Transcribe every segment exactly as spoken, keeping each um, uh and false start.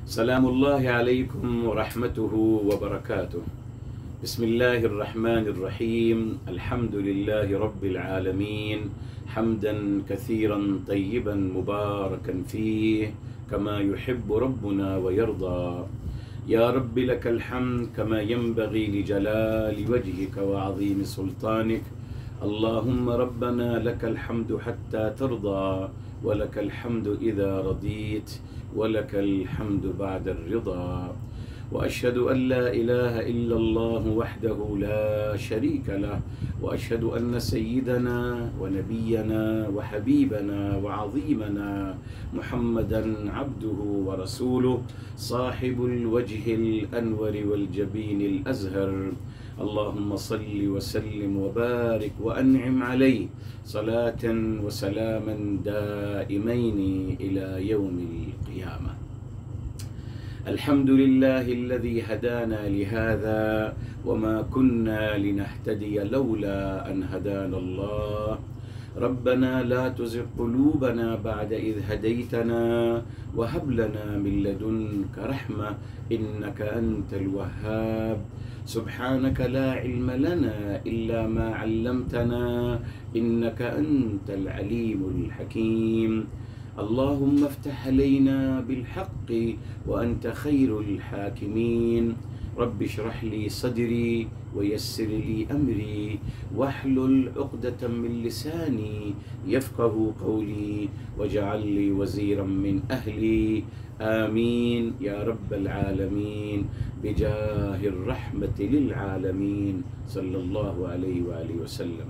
سلام الله عليكم ورحمته وبركاته. بسم الله الرحمن الرحيم. الحمد لله رب العالمين حمدا كثيرا طيبا مباركا فيه كما يحب ربنا ويرضى. يا رب لك الحمد كما ينبغي لجلال وجهك وعظيم سلطانك. اللهم ربنا لك الحمد حتى ترضى، ولك الحمد إذا رضيت، ولك الحمد بعد الرضا. وأشهد أن لا إله إلا الله وحده لا شريك له، وأشهد أن سيدنا ونبينا وحبيبنا وعظيمنا محمدا عبده ورسوله صاحب الوجه الأنور والجبين الأزهر. اللهم صل وسلم وبارك وأنعم عليه صلاة وسلاما دائمين إلى يوم القيامة. الحمد لله الذي هدانا لهذا وما كنا لنهتدي لولا أن هدانا الله. ربنا لا تزغ قلوبنا بعد إذ هديتنا وهب لنا من لدنك رحمة إنك أنت الوهاب. سبحانك لا علم لنا إلا ما علمتنا إنك أنت العليم الحكيم. اللهم افتح علينا بالحق وأنت خير الحاكمين. رب اشرح لي صدري ويسر لي أمري واحلل عقدة من لساني يفقه قولي واجعل لي وزيرا من أهلي. آمين يا رب العالمين بجاه الرحمة للعالمين صلی اللہ علیہ وآلہ وسلم.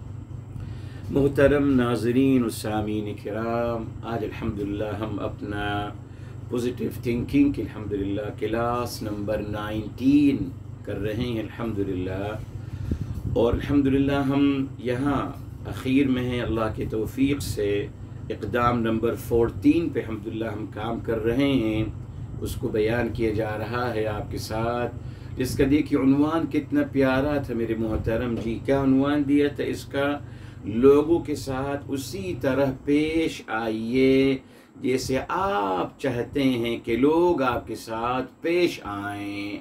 محترم ناظرین و سامعین کرام، آج الحمدللہ ہم اپنا پوزیٹیو تھنکنگ کی الحمدللہ کلاس نمبر نائنٹین کر رہے ہیں الحمدللہ، اور الحمدللہ ہم یہاں اخیر میں ہیں اللہ کی توفیق سے اقدام نمبر فورٹین پہ الحمدللہ ہم کام کر رہے ہیں. اس کو بیان کیا جا رہا ہے آپ کے ساتھ، جس کا دیکھیے عنوان کتنا پیارا تھا میرے محترم جی. کیا عنوان دیا تھا اس کا؟ لوگوں کے ساتھ اسی طرح پیش آئیے جیسے آپ چاہتے ہیں کہ لوگ آپ کے ساتھ پیش آئیں.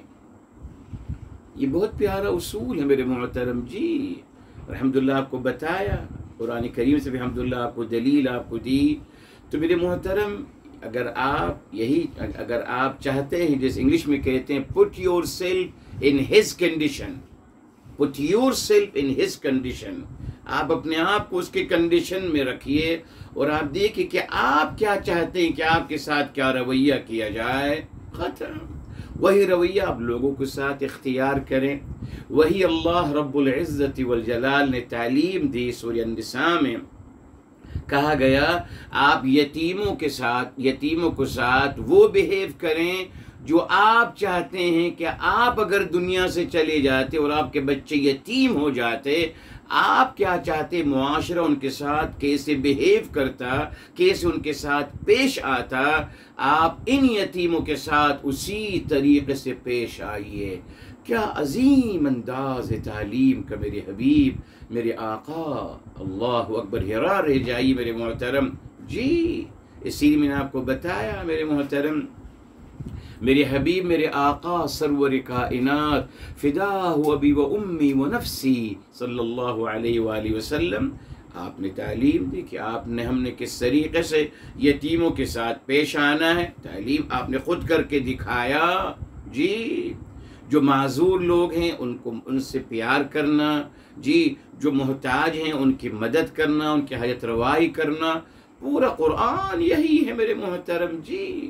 یہ بہت پیارا اصول ہے میرے محترم جی. الحمدللہ آپ کو بتایا، قرآن کریم سے بھی الحمدللہ آپ کو دلیل آپ کو دی. تو میرے محترم اگر آپ یہی اگر آپ چاہتے ہیں، جیسے انگلش میں کہتے ہیں put yourself in his condition، put yourself in his condition، آپ اپنے آپ کو اس کے کنڈیشن میں رکھیے اور آپ دیکھیں کہ آپ کیا چاہتے ہیں کہ آپ کے ساتھ کیا رویہ کیا جائے. ختم. وہی رویہ آپ لوگوں کے ساتھ اختیار کریں. وہی اللہ رب العزت والجلال نے تعلیم دی. سورہ النساء میں کہا گیا آپ یتیموں کے ساتھ یتیموں کے ساتھ وہ بیہیو کریں جو آپ چاہتے ہیں کہ آپ اگر دنیا سے چلے جاتے اور آپ کے بچے یتیم ہو جاتے، آپ کیا چاہتے معاشرہ ان کے ساتھ کیسے بیہیو کرتا، کیسے ان کے ساتھ پیش آتا. آپ ان یتیموں کے ساتھ اسی طریقے سے پیش آئیے. کیا عظیم انداز ہے تعلیم کا میرے حبیب میرے آقا. اللہ اکبر. حیران رہ جائیے میرے محترم جی. اسی لیے میں نے آپ کو بتایا میرے محترم میرے حبیب میرے آقا سرور کائنات فدا ہو ابی و امی و نفسی صلی اللہ علیہ وآلہ وسلم، آپ نے تعلیم دی کہ آپ نے ہم نے کس طریقے سے یتیموں کے ساتھ پیش آنا ہے. تعلیم آپ نے خود کر کے دکھایا جی. جو معذور لوگ ہیں ان کو ان سے پیار کرنا جی، جو محتاج ہیں ان کی مدد کرنا، ان کی حاجت روائی کرنا. پورا قرآن یہی ہے میرے محترم جی.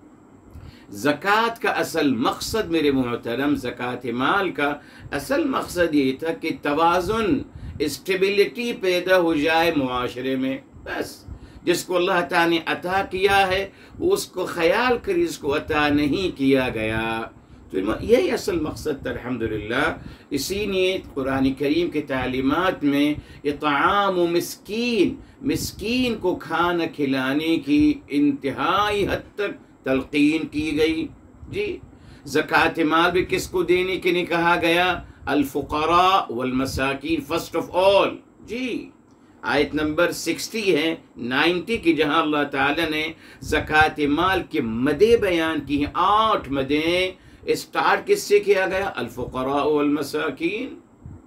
زکوٰۃ کا اصل مقصد میرے محترم، زکوٰۃ مال کا اصل مقصد یہ تھا کہ توازن، اسٹیبلٹی پیدا ہو جائے معاشرے میں. بس جس کو اللہ تعالیٰ نے عطا کیا ہے وہ اس کو خیال کر اس کو عطا نہیں کیا گیا. تو یہی اصل مقصد تھا الحمدللہ. اسی لیے قرآن کریم کے تعلیمات میں اطعام و مسکین مسکین کو کھانا کھلانے کی انتہائی حد تک تلقین کی گئی جی. زکوٰۃ مال بھی کس کو دینے کے لیے کہا گیا؟ الفقراء والمساکین فرسٹ آف آل جی. آیت نمبر سکسٹی ہے نائنٹی کی، جہاں اللہ تعالیٰ نے زکوٰۃ مال کے مدیں بیان کی ہیں، آٹھ مدیں۔ اسٹارٹ کس سے کیا گیا؟ الفقراء والمساکین۔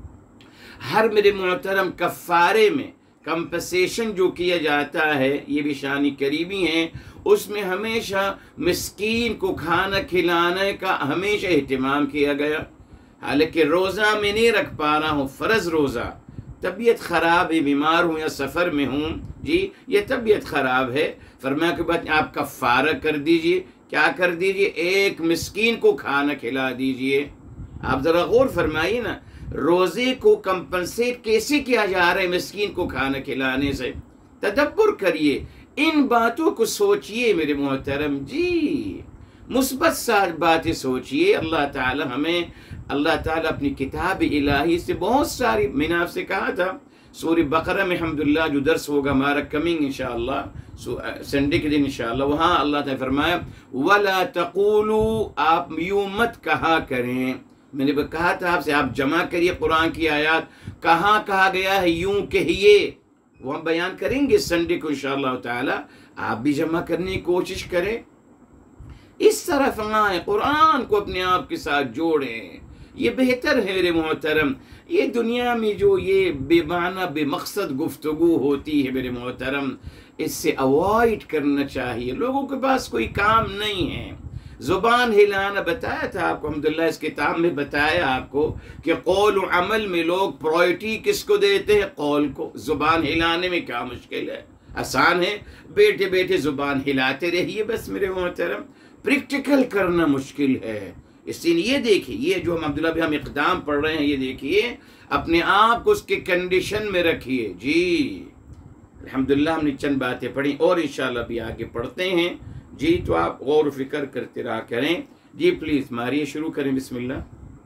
ہر میرے محترم کفارے میں کمپنسیشن جو کیا جاتا ہے، یہ بھی شان کریمی ہے، اس میں ہمیشہ مسکین کو کھانا کھلانے کا ہمیشہ اہتمام کیا گیا۔ حالانکہ روزہ میں نہیں رکھ پا رہا ہوں، فرض روزہ، طبیعت خراب ہے، بیمار ہوں یا سفر میں ہوں، جی یہ طبیعت خراب ہے، فرمایا کہ بات آپ کفارہ کر دیجئے۔ کیا کر دیجئے؟ ایک مسکین کو کھانا کھلا دیجئے۔ آپ ذرا غور فرمائیے نا، روزے کو کمپنسیٹ کیسے کیا جا رہا ہے مسکین کو کھانا کھلانے سے؟ تدبر کریے، ان باتوں کو سوچئے میرے محترم، جی مثبت سات باتیں سوچئے۔ اللہ تعالی ہمیں، اللہ تعالیٰ اپنی کتاب الہی سے بہت ساری، میں نے آپ سے کہا تھا سورہ بقرہ میں الحمدللہ جو درس ہوگا ہمارا کمنگ انشاءاللہ سنڈے کے دن انشاءاللہ، وہاں اللہ تعالیٰ فرمایا وَلَا تَقُولُوا، آپ یوں مت کہا کریں۔ میں نے کہا تھا آپ سے، آپ جمع کریے قرآن کی آیات، کہاں کہا گیا ہے یوں کہیے، وہ ہم بیان کریں گے سنڈے کو انشاءاللہ تعالیٰ، آپ بھی جمع کرنے کی کوشش کریں، اس طرف آئیں، قرآن کو اپنے آپ کے ساتھ جوڑیں، یہ بہتر ہے میرے محترم۔ یہ دنیا میں جو یہ بے معنی بے مقصد گفتگو ہوتی ہے میرے محترم، اس سے اوائڈ کرنا چاہیے۔ لوگوں کے پاس کوئی کام نہیں ہے، زبان ہلانا، بتایا تھا آپ کو الحمدللہ، اس کتاب میں بتایا آپ کو کہ قول و عمل میں لوگ پرائرٹی کس کو دیتے ہیں؟ قول کو۔ زبان ہلانے میں کیا مشکل ہے؟ آسان ہے، بیٹھے بیٹھے زبان ہلاتے رہیے بس میرے محترم، پریکٹیکل کرنا مشکل ہے۔ اس لیے یہ دیکھیے، یہ جو ہم عبداللہ بھی ہم اقدام پڑھ رہے ہیں، یہ دیکھیے اپنے آپ کو اس کے کنڈیشن میں رکھیے۔ جی الحمدللہ ہم نے چند باتیں پڑھی اور انشاءاللہ بھی آگے پڑھتے ہیں، جی تو آپ غور و فکر کرتے رہا کریں۔ جی پلیز ماریے، شروع کریں، بسم اللہ۔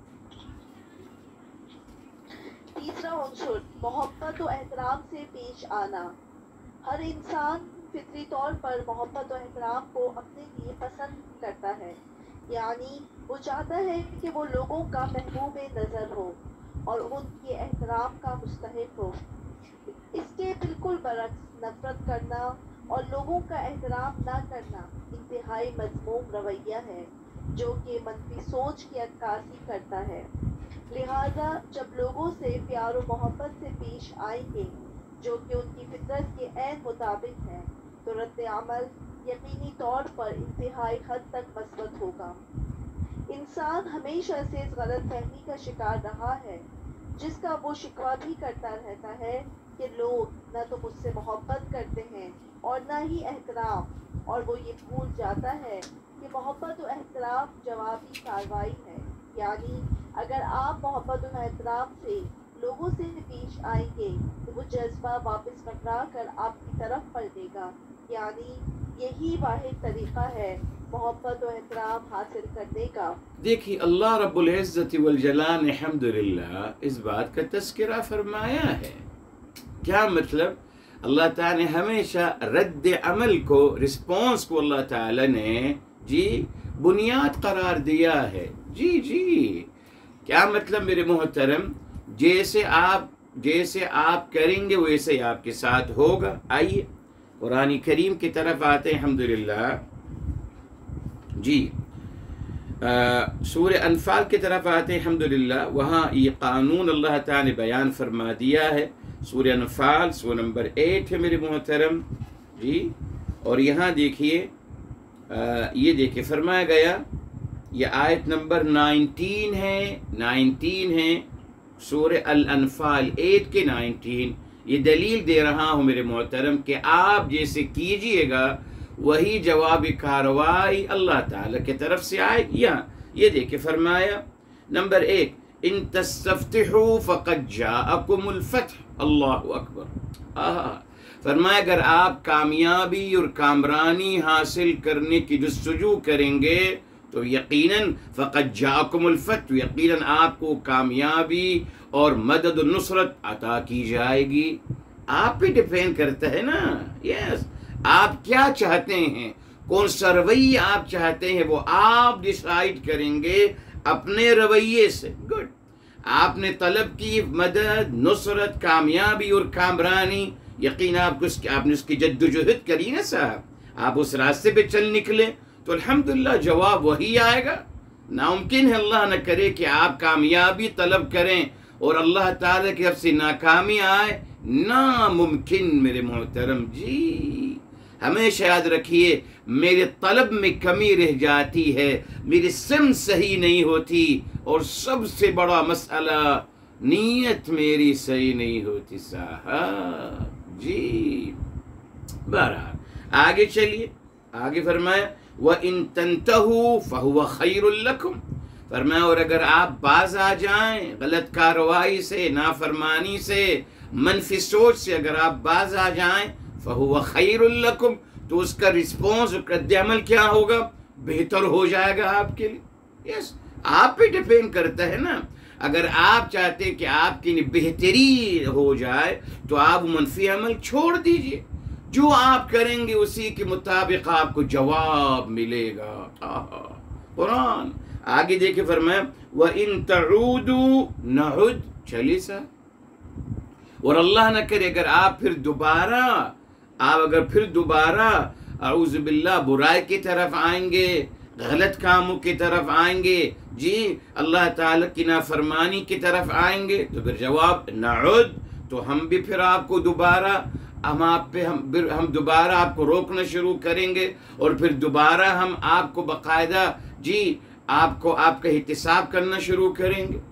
تیسرا عنصر، محبت و احترام سے پیش آنا۔ ہر انسان فطری طور پر محبت و احترام کو اپنے لیے پسند کرتا ہے، یعنی وہ چاہتا ہے کہ وہ لوگوں کا محبوب نظر ہو اور ان کے احترام کا مستحق ہو۔ اس کے بالکل برعکس نفرت کرنا اور لوگوں کا احترام نہ کرنا انتہائی مذموم رویہ ہے، جو کہ منفی سوچ کی عکاسی کرتا ہے۔ لہذا جب لوگوں سے پیار و محبت سے پیش آئیں گے، جو کہ ان کی فطرت کے عین مطابق ہے، تو رد عمل یقینی طور پر انتہائی حد تک مثبت ہوگا۔ انسان ہمیشہ سے اس غلط فہمی کا شکار رہا ہے، جس کا وہ شکوہ بھی کرتا رہتا ہے کہ لوگ نہ تو مجھ سے محبت کرتے ہیں اور نہ ہی احترام، اور وہ یہ بھول جاتا ہے کہ محبت و احترام جوابی کارروائی ہے، یعنی اگر آپ محبت و احترام سے لوگوں سے پیش آئیں گے تو وہ جذبہ واپس پکڑا کر آپ کی طرف پلٹے گا، یعنی یہی واحد طریقہ ہے محبت و احترام حاصل کرنے کا۔ دیکھیے اللہ رب العزت والجلال نے الحمدللہ اس بات کا تذکرہ فرمایا ہے۔ کیا مطلب؟ اللہ تعالیٰ نے ہمیشہ رد عمل کو، رسپانس کو اللہ تعالیٰ نے جی بنیاد قرار دیا ہے۔ جی جی کیا مطلب میرے محترم؟ جیسے آپ جیسے آپ کریں گے ویسے آپ کے ساتھ ہوگا۔ آئیے قرآن کریم کی طرف آتے ہیں الحمدللہ، جی سورہ انفال کی طرف آتے ہیں الحمدللہ، وہاں یہ قانون اللہ تعالیٰ نے بیان فرما دیا ہے۔ سورہ انفال سورہ نمبر ایٹ ہے میرے محترم، جی اور یہاں دیکھیے، یہ دیکھیے فرمایا گیا، یہ آیت نمبر نائنٹین ہے، نائنٹین ہے سورہ الانفال ایٹ کے نائنٹین۔ یہ دلیل دے رہا ہوں میرے محترم کہ آپ جیسے کیجئے گا وہی جواب کارروائی اللہ تعالیٰ کی طرف سے آئے گی۔ یہ دیکھیں فرمایا نمبر ایک، ان تستفتحوا فقد جاءکم الفتح، اللہ اکبر۔ آہا فرمایا اگر آپ کامیابی اور کامرانی حاصل کرنے کی جستجو کریں گے تو یقیناً فقد جاءکم الفتح، یقیناً آپ کو کامیابی اور مدد و نصرت عطا کی جائے گی۔ آپ پہ ڈیپینڈ کرتا ہے نا، یس آپ کیا چاہتے ہیں، کون سا رویہ آپ چاہتے ہیں، وہ آپ ڈیسائیڈ کریں گے اپنے رویے سے۔ گڈ، آپ نے طلب کی مدد، نصرت، کامیابی اور کامرانی، یقین آپ کو آپ نے اس کی جد و جہد کری نا صاحب، آپ اس راستے پہ چل نکلے تو الحمدللہ جواب وہی آئے گا۔ ناممکن ہے اللہ نہ کرے کہ آپ کامیابی طلب کریں اور اللہ تعالیٰ کی طرف سے ناکامی آئے، ناممکن میرے محترم جی۔ ہمیشہ یاد رکھیے میرے طلب میں کمی رہ جاتی ہے، میری سمت صحیح نہیں ہوتی، اور سب سے بڑا مسئلہ نیت میری صحیح نہیں ہوتی صاحب جی۔ بہرحال آگے چلیے، آگے فرمایا وَإِن تَنْتَهُوا فَهُوَ خَيْرٌ لَكُمْ، فرمایا اور اگر آپ باز آ جائیں غلط کارروائی سے، نافرمانی سے، منفی سوچ سے اگر آپ باز آ جائیں فَهُوَ خَيْرٌ لَكُمْ، تو اس کا رسپونس، رد عمل کیا ہوگا؟ بہتر ہو جائے گا آپ کے لیے۔ یس، آپ پہ ڈیپینڈ کرتا ہے نا۔ اگر آپ چاہتے ہیں کہ آپ کی بہتری ہو جائے تو آپ منفی عمل چھوڑ دیجئے، جو آپ کریں گے اسی کے مطابق آپ کو جواب ملے گا۔ آہا، قرآن آگے دیکھیں فرمایا وَإِن تَعُودُوا نَعُدْ، چلی سا، اور اللہ نہ کرے اگر آپ پھر دوبارہ آپ اگر پھر دوبارہ اعوذ باللہ برائی کی طرف آئیں گے، غلط کاموں کی طرف آئیں گے جی، اللہ تعالیٰ کی نافرمانی کی طرف آئیں گے، تو پھر جواب نعود، تو ہم بھی پھر آپ کو دوبارہ ہم آپ پہ ہم ہم دوبارہ آپ کو روکنا شروع کریں گے، اور پھر دوبارہ ہم آپ کو باقاعدہ جی آپ کو آپ کا احتساب کرنا شروع کریں گے۔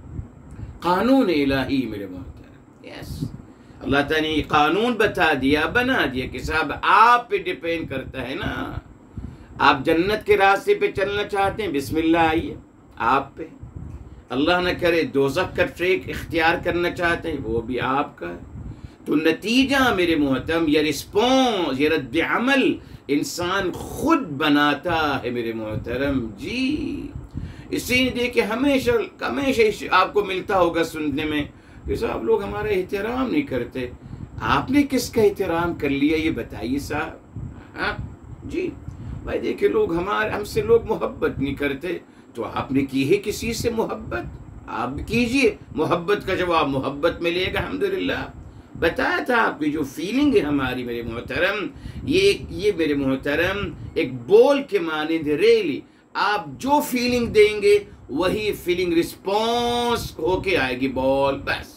قانون الہی میرے محترم، یس، اللہ تعالیٰ نے یہ قانون بتا دیا، بنا دیا کہ صاحب آپ پہ ڈیپینڈ کرتا ہے نا۔ آپ جنت کے راستے پہ چلنا چاہتے ہیں، بسم اللہ آئیے، آپ پہ۔ اللہ نہ کرے دوزخ کا ٹریک اختیار کرنا چاہتے ہیں، وہ بھی آپ کا ہے۔ تو نتیجہ میرے محترم، یہ رسپونس، یہ رد عمل انسان خود بناتا ہے میرے محترم جی۔ اسی لیے دیکھیں ہمیشہ ہمیشہ آپ کو ملتا ہوگا سننے میں کہ صاحب لوگ ہمارا احترام نہیں کرتے۔ آپ نے کس کا احترام کر لیا یہ بتائیے صاحب؟ ہاں جی بھائی، دیکھیں لوگ ہمارے ہم سے لوگ محبت نہیں کرتے، تو آپ نے کی ہے کسی سے محبت، آپ کیجئے، محبت کا جواب محبت ملے گا الحمدللہ۔ بتایا تھا آپ کی جو فیلنگ ہے ہماری میرے محترم، یہ یہ میرے محترم ایک بول کے مانند ریلی، آپ جو فیلنگ دیں گے وہی فیلنگ رسپونس ہو کے آئے گی، بال بس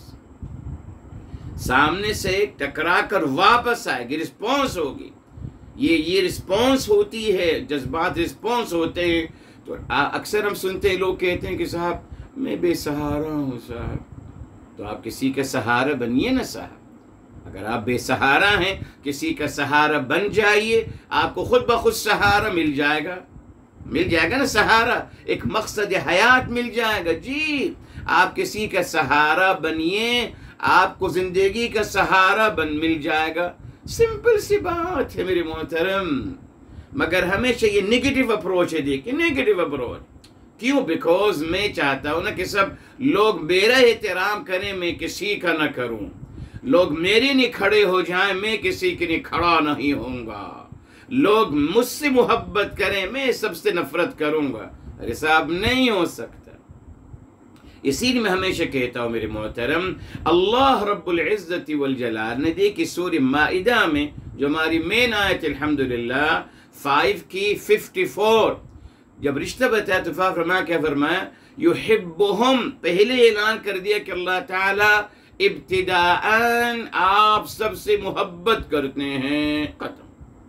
سامنے سے ٹکرا کر واپس آئے گی، رسپونس ہوگی۔ یہ یہ رسپونس ہوتی ہے، جذبات رسپونس ہوتے ہیں۔ تو اکثر ہم سنتے ہیں لوگ کہتے ہیں کہ صاحب میں بے سہارا ہوں صاحب، تو آپ کسی کا سہارا بنیے نا صاحب۔ اگر آپ بے سہارا ہیں کسی کا سہارا بن جائیے، آپ کو خود بخود سہارا مل جائے گا، مل جائے گا نا سہارا، ایک مقصد حیات مل جائے گا جی۔ آپ کسی کا سہارا بنیے، آپ کو زندگی کا سہارا بن مل جائے گا، سمپل سی بات ہے میرے محترم۔ مگر ہمیشہ یہ نیگیٹو اپروچ ہے، دیکھیں نیگیٹو اپروچ کیوں؟ بیکوز میں چاہتا ہوں نا کہ سب لوگ میرا احترام کریں، میں کسی کا نہ کروں، لوگ میرے نہیں کھڑے ہو جائیں، میں کسی کے لیے کھڑا نہیں ہوں گا، لوگ مجھ سے محبت کریں، میں سب سے نفرت کروں گا۔ ارے صاحب نہیں ہو سکتا۔ اسی لیے میں ہمیشہ کہتا ہوں میرے محترم، اللہ رب العزت والجلال نے دیکھی سورہ مائدہ میں جو ہماری مین آیت الحمدللہ فائیو کی ففٹی فور، جب رشتہ بتایا تو فرمایا، کیا فرمایا؟ یحبہم، پہلے اعلان کر دیا کہ اللہ تعالی ابتداءً آپ سب سے محبت کرتے ہیں، ختم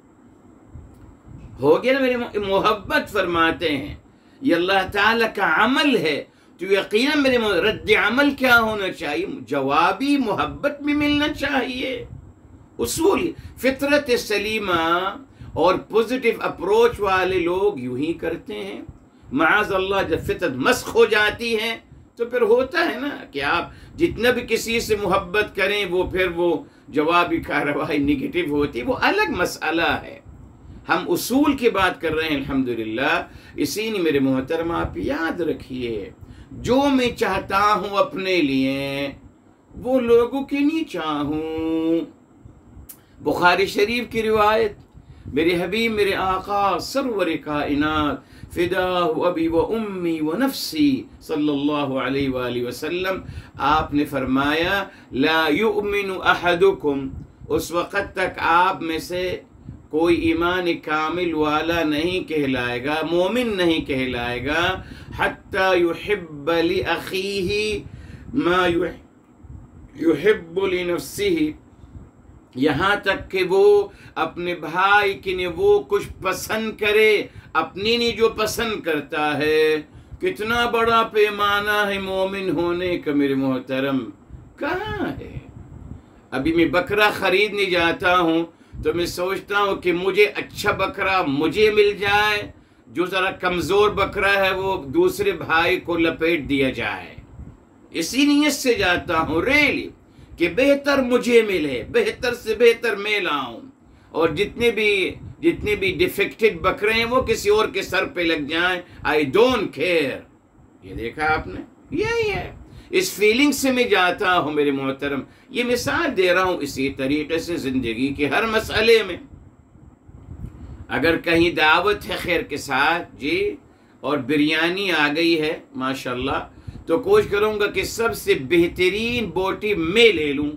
ہو گیا نا میرے، محبت فرماتے ہیں، یہ اللہ تعالیٰ کا عمل ہے۔ تو یقیناً میرے رد عمل کیا ہونا چاہیے؟ جوابی محبت بھی ملنا چاہیے۔ اصول فطرت سلیمہ اور پوزیٹیو اپروچ والے لوگ یوں ہی کرتے ہیں۔ معاذ اللہ جب فطرت مسخ ہو جاتی ہے تو پھر ہوتا ہے نا کہ آپ جتنا بھی کسی سے محبت کریں وہ پھر وہ جوابی کارروائی نگیٹو ہوتی، وہ الگ مسئلہ ہے۔ ہم اصول کی بات کر رہے ہیں الحمدللہ۔ اسی لیے میرے محترم آپ یاد رکھیے، جو میں چاہتا ہوں اپنے لیے وہ لوگوں کی نہیں چاہوں۔ بخاری شریف کی روایت، मेरे हबीब मेरे आका सरवर कायनात फिदाहु अबी व उम्मी व नफ्सी सल्लल्लाहु अलैहि वालैहि वसल्लम, आपने फरमाया ला युमिनु अहदुकुम, उस वक़्त तक आप में से कोई ईमान कामिल वाला नहीं कहलाएगा, मोमिन नहीं कहलाएगा, हत्ता युहिब्ब लि अखीही मा युहिब्बु लि नफ्सिही, यहाँ तक कि वो अपने भाई के लिए वो कुछ पसंद करे अपनी नहीं जो पसंद करता है। कितना बड़ा पैमाना है मोमिन होने का मेरे मोहतरम, कहाँ है? अभी मैं बकरा खरीदने जाता हूँ तो मैं सोचता हूँ कि मुझे अच्छा बकरा मुझे मिल जाए, जो ज़रा कमज़ोर बकरा है वो दूसरे भाई को लपेट दिया जाए। इसी नीयत से जाता हूँ रेली कि बेहतर मुझे मिले, बेहतर से बेहतर मैं लाऊं, और जितने भी जितने भी डिफेक्टेड बकरे हैं वो किसी और के सर पे लग जाएं। I don't care. ये देखा आपने, यही है, इस फीलिंग से मैं जाता हूँ मेरे मोहतरम। ये मिसाल दे रहा हूँ इसी तरीके से ज़िंदगी के हर मसले में। अगर कहीं दावत है खैर के साथ जी, और बिरयानी आ गई है माशाल्लाह, तो कोशिश करूँगा कि सबसे बेहतरीन बोटी मैं ले लूँ।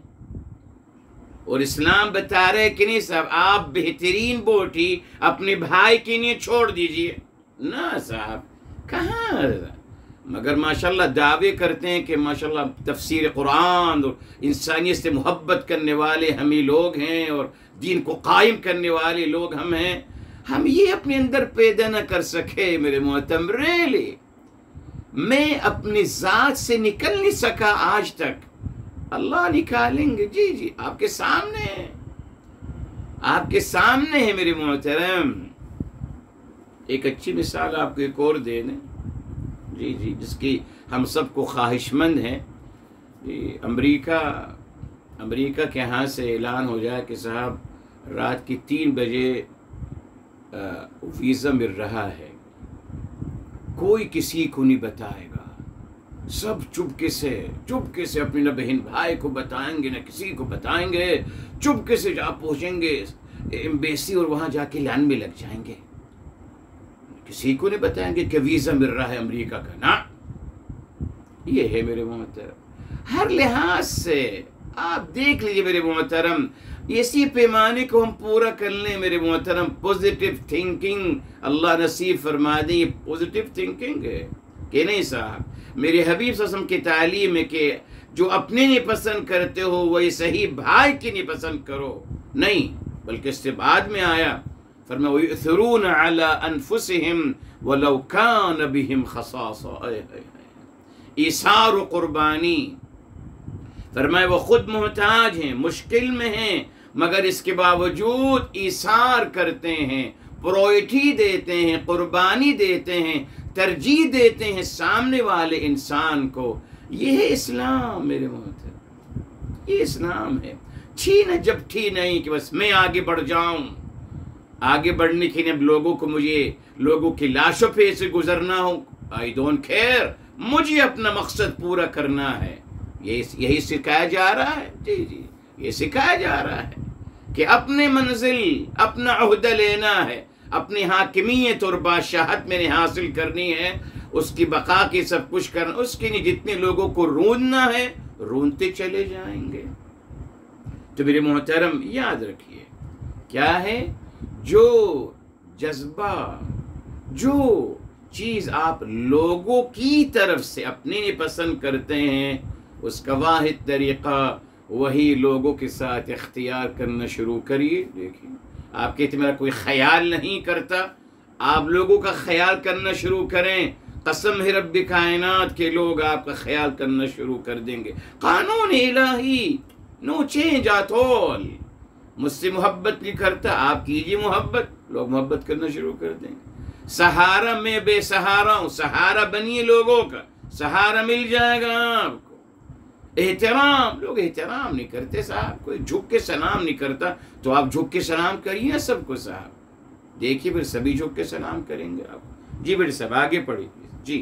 और इस्लाम बता रहे कि नहीं साहब, आप बेहतरीन बोटी अपने भाई के लिए छोड़ दीजिए ना साहब, कहाँ। मगर माशाल्लाह दावे करते हैं कि माशाल्लाह तफसीर कुरान और इंसानियत से मोहब्बत करने वाले हम ही लोग हैं, और दीन को कायम करने वाले लोग हम हैं। हम ये अपने अंदर पैदा न कर सके मेरे मोहतरम, रियली मैं अपनी ज़ात से निकल नहीं सका आज तक, अल्लाह निकालेंगे। जी जी आपके सामने है, आपके सामने है मेरे मोहतरम। एक अच्छी मिसाल आपको एक और दे दें जी जी, जिसकी हम सबको ख्वाहिशमंद हैं जी। अमेरिका अमेरिका के यहाँ से ऐलान हो जाए कि साहब रात की तीन बजे वीज़ा मिल रहा है, कोई किसी को नहीं बताएगा, सब चुपके से चुपके से अपने न बहन भाई को बताएंगे न किसी को बताएंगे, चुपके से जा पहुँचेंगे एम्बेसी और वहाँ जाके लाइन में लग जाएंगे, किसी को नहीं बताएंगे कि वीज़ा मिल रहा है अमेरिका का ना। ये है मेरे मोहतरम, हर लिहाज से आप देख लीजिए मेरे मोहतरम, इसी पैमाने को हम पूरा कर लें मेरे मोहतरम। पॉजिटिव थिंकिंग अल्लाह नसीब फरमा दे, ये पॉजिटिव थिंकिंग है कि नहीं साहब। मेरे हबीब सल्लल्लाहु अलैहि वसल्लम की तालीम है कि जो अपने नहीं पसंद करते हो वही सही भाई की नहीं पसंद करो, नहीं बल्कि इससे बाद में आया फरमाया वयुसिरून अला अनफुसिहिम वलौ कान बिहिम खसासा, ईसार व कुर्बानी। फरमाया वो खुद मोहताज हैं, मुश्किल में हैं, मगर इसके बावजूद ईसार करते हैं, प्रायोरिटी देते हैं, कुर्बानी देते हैं, तरजीह देते हैं सामने वाले इंसान को। ये है इस्लाम मेरे मोहतरम, ये इस्लाम है। छी न जब थी नहीं कि बस मैं आगे बढ़ जाऊं, आगे बढ़ने के लिए लोगों को मुझे लोगों की लाशों पे से गुजरना हो, आई डोंट केयर, मुझे अपना मकसद पूरा करना है। यही यही सिखाया जा रहा है जी जी, ये सिखाया जा रहा है कि अपने मंजिल अपना अहदा लेना है, अपनी हाकिमियत और बादशाहत मैंने हासिल करनी है, उसकी बका की सब कुछ करना, उसके लिए जितने लोगों को रूंदना है रूंदते चले जाएंगे। तो मेरे मोहतरम याद रखिए क्या है, जो जज्बा, जो चीज़ आप लोगों की तरफ से अपने लिए पसंद करते हैं, उसका वाहिद तरीक़ा वही लोगों के साथ इख्तियार करना शुरू करिए। देखिए आप कहते मेरा कोई ख्याल नहीं करता, आप लोगों का ख्याल करना शुरू करें, कसम है रब्बे कायनात के लोग आपका ख्याल करना शुरू कर देंगे। कानून इलाही, नो चेंज एट ऑल। मुझसे मोहब्बत नहीं करता, आप कीजिए मोहब्बत, लोग मोहब्बत करना शुरू कर देंगे। सहारा में बेसहारा हूँ, सहारा बनिए लोगों का, सहारा मिल जाएगा आपको। एहतराम, लोग एहतराम नहीं करते साहब, कोई झुक के सलाम नहीं करता, तो आप झुक के सलाम करिए सबको साहब। देखिए फिर सभी झुक के सलाम करेंगे आप। जी बेटे साहब आगे पढ़िए जी।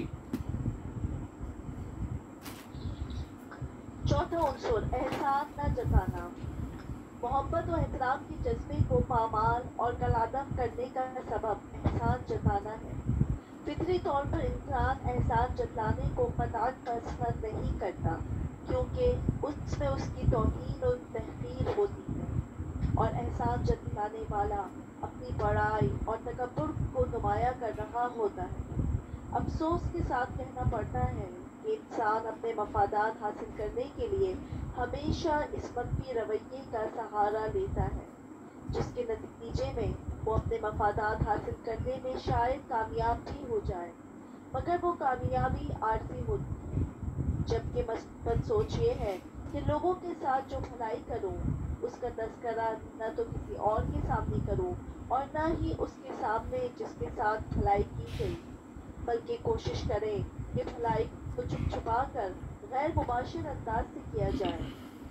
चौथा उन्सुर एहसान न जताना। मोहब्बत और एहतराम के जज्बे को पामाल और कलादम करने का सबब एहसान जताना है। फितरी तौर पर इंसान एहसान जताने को कतई पसंद नहीं करता, क्योंकि उसमें उसकी तौहीन और तहकीर होती है, और एहसान जताने वाला अपनी बड़ाई और तकब्बुर को नुमाया कर रहा होता है। अफसोस के साथ कहना पड़ता है कि इंसान अपने मफादात हासिल करने के लिए हमेशा इस मनफी रवैये का सहारा लेता है, जिसके नतीजे में वो अपने मफादात हासिल करने में शायद कामयाब भी हो जाए, मगर वो कामयाबी आर्जी होती है। जबकि मस्बत सोच ये है कि लोगों के साथ जो भलाई करूं, उसका तज़किरा न तो किसी और के सामने करूं और न ही उसके सामने जिसके साथ भलाई की गई, बल्कि कोशिश करें कि भलाई को छुप छुपा कर गैर मुबाशिर अंदाज से किया जाए।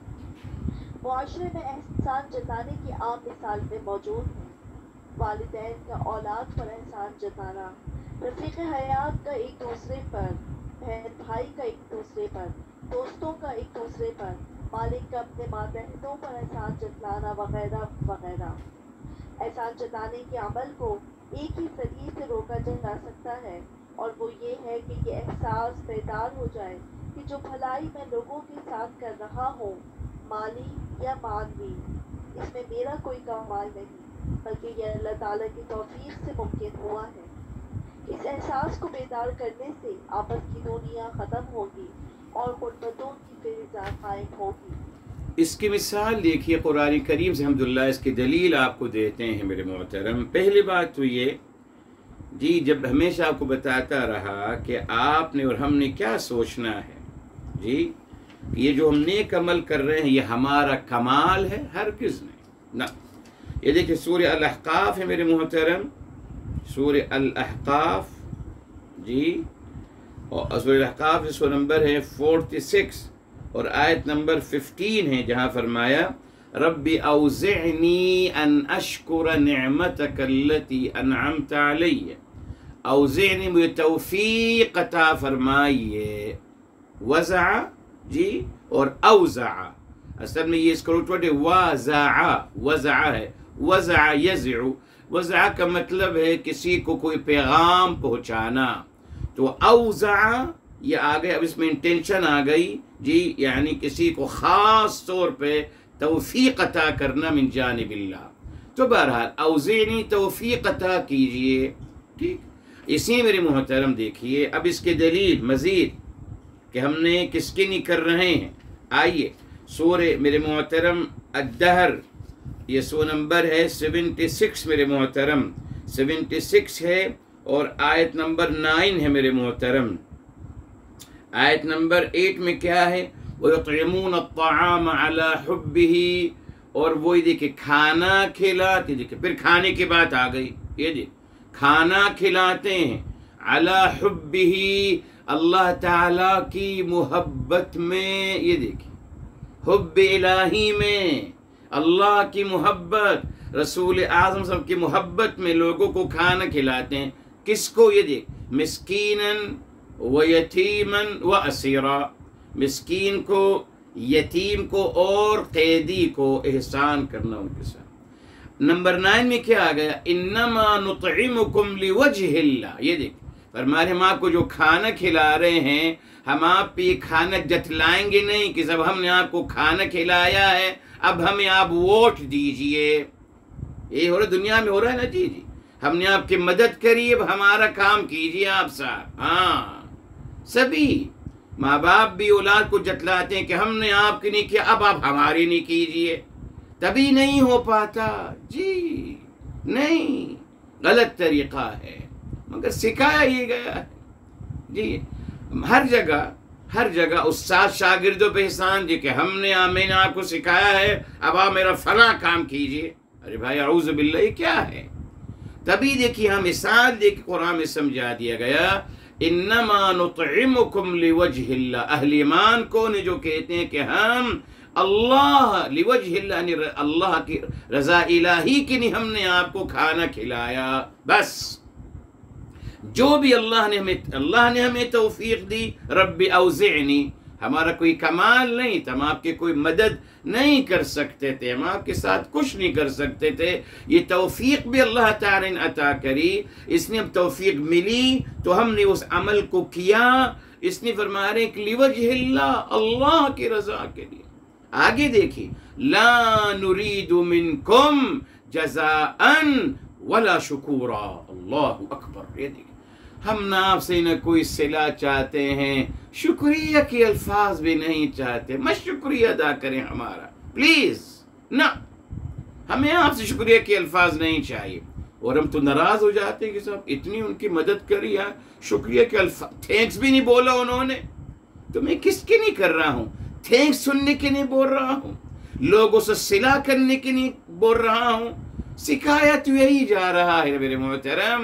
मुआशरे में एहसान जताने की आम मिसालें मौजूद हैं। वालिदैन का औलाद पर एहसान जताना, रफ़ीक़ हयात का एक दूसरे पर, बहन भाई का एक दूसरे पर, दोस्तों का एक दूसरे पर, मालिक का अपने मातहतों पर एहसान जताना वगैरह वगैरह। एहसान जताने के अमल को एक ही ज़रिए से रोका जा सकता है, और वो ये है कि ये एहसास बेदार हो जाए कि जो भलाई मैं लोगों के साथ कर रहा हूँ, माली या मानवी, इसमें मेरा कोई कमाल नहीं, बल्कि यह अल्लाह ताला की तौफीक से मुमकिन हुआ है। इस एहसास को बेदार करने से आपस की दुनिया ख़त्म होगी और गुर्बतों की फिजा कायम होगी। इसकी मिसाल देखिए कुरान करीम से, अल्हम्दुलिल्लाह इसकी दलील आपको देते हैं मेरे मोहतरम। पहली बात तो ये जी, जब हमेशा आपको बताता रहा कि आपने और हमने क्या सोचना है जी, ये जो हम नेक अमल कर रहे हैं ये हमारा कमाल है, हर किस नहीं ना। ये देखिए सूरह अल-अहक़ाफ़ है मेरे मोहतरम, सूरह अल-अहक़ाफ़ जी, और सूरह अल-अहक़ाफ़ इसका नंबर है छियालीस और आयत नंबर पंद्रह है, जहाँ फरमाया रब्बी औज़िअनी अन अश्कुर निअमतक अल्लती अनअमत अलैया, औज़िअनी मुझे तौफ़ीक़ अता फरमाइए। वज़ा जी और औज़ा, असल में ये इसका रूट है वज़ा, वज़ा है, वज़ा यज़उ, वज़ा का मतलब है किसी को कोई पैगाम पहुँचाना, तो औज़ा ये आ गए, अब इसमें इंटेंशन आ गई जी, यानी किसी को ख़ास तौर पे तौफ़ीक़ अता करना मिन जानिबिल्लाह। तो बहरहाल औज़िअनी तौफ़ीक़ अता कीजिए, ठीक। इसी मेरे मोहतरम देखिए अब इसके दलील मज़ीद कि हमने किसके नहीं कर रहे हैं। आइए सूरे मेरे मोहतरम अद्दहर, ये सो नंबर है छिहत्तर मेरे मोहतरम, छिहत्तर है और आयत नंबर नौ है मेरे मोहतरम। आयत नंबर आठ में क्या है, वयुतइमून अत्तआम अला हुब्बिही, और वही देखिए खाना खिलाते, देखिए फिर खाने की बात आ गई, ये देखिए खाना खिलाते हैं अला हुब्बिही, अल्लाह ताला की मोहब्बत में, ये देखिए हुब्ब इलाही में, अल्लाह की मोहब्बत, रसूल आज़म सब की मोहब्बत में लोगों को खाना खिलाते हैं। किसको, ये देख, मिस्कीनन व यतीमन व असीरा, मिस्कीन को, यतीम को और कैदी को एहसान करना उनके साथ। नंबर नाइन में क्या आ गया, इन्नमा नुतइमुकुम लिवजहिल्लाह, ये देख फरमाए हम आपको जो खाना खिला रहे हैं, हम आप पे खाना जतलाएंगे नहीं कि जब हमने आपको खाना खिलाया है अब हमें आप वोट दीजिए। ये हो रहा दुनिया में हो रहा है ना जी जी, हमने आपकी मदद करी, अब हमारा काम कीजिए आप साहब। हाँ, सभी माँ बाप भी औलाद को जतलाते हैं कि हमने आपकी नहीं किया, अब आप हमारी नहीं कीजिए, तभी नहीं हो पाता जी, नहीं, गलत तरीक़ा है, मगर सिखाया ये गया है जी। हर जगह हर जगह उस्ताद शागिर्दों पे एहसान जी कि हमने मैंने आपको सिखाया है, अब आप मेरा फला काम कीजिए। अरे भाई अऊज़ु बिल्लाह, ये क्या है? तभी देखिए हम मिसाल देखिए कुरान में समझा दिया गया, इन्नमा नुतइमुकुम लिवजहिल्लाह, अहले ईमान को ने जो कहते हैं कि हम अल्लाह लिवजहिल्लाह, अल्लाह की रज़ा इलाही के लिए हमने आपको खाना खिलाया। बस जो भी अल्लाह ने हमें अल्लाह ने हमें तौफीक दी, रब्बी औज़िअनी, ہمارا کوئی کمال نہیں تھا، ہم آپ کی کوئی مدد نہیں کر سکتے تھے، ہم آپ کے ساتھ کچھ نہیں کر سکتے تھے. یہ توفیق بھی اللہ تعالی نے عطا کری. اس نے اب توفیق ملی تو ہم نے اس عمل کو کیا. اس نے فرمایا کہ لوجہ اللہ، اللہ کی رضا کے لیے. آگے دیکھیے، لا نرید منکم جزاء ولا شکورا. اللہ اکبر. یہ دیکھیے، ہم نہ آپ سے نہ کوئی صلہ چاہتے ہیں، شکریہ کے الفاظ بھی نہیں چاہتے. مت شکریہ ادا کریں ہمارا پلیز، نہ ہمیں آپ سے شکریہ کے الفاظ نہیں چاہیے. اور ہم تو ناراض ہو جاتے ہیں کہ صاحب اتنی ان کی مدد کری ہے، شکریہ کے الفاظ، تھینکس بھی نہیں بولا انہوں نے. تو میں کس کے نہیں کر رہا ہوں؟ تھینکس سننے کے نہیں بول رہا ہوں، لوگوں سے صلہ کرنے کے نہیں بول رہا ہوں. سکھایا تو یہی جا رہا ہے میرے محترم،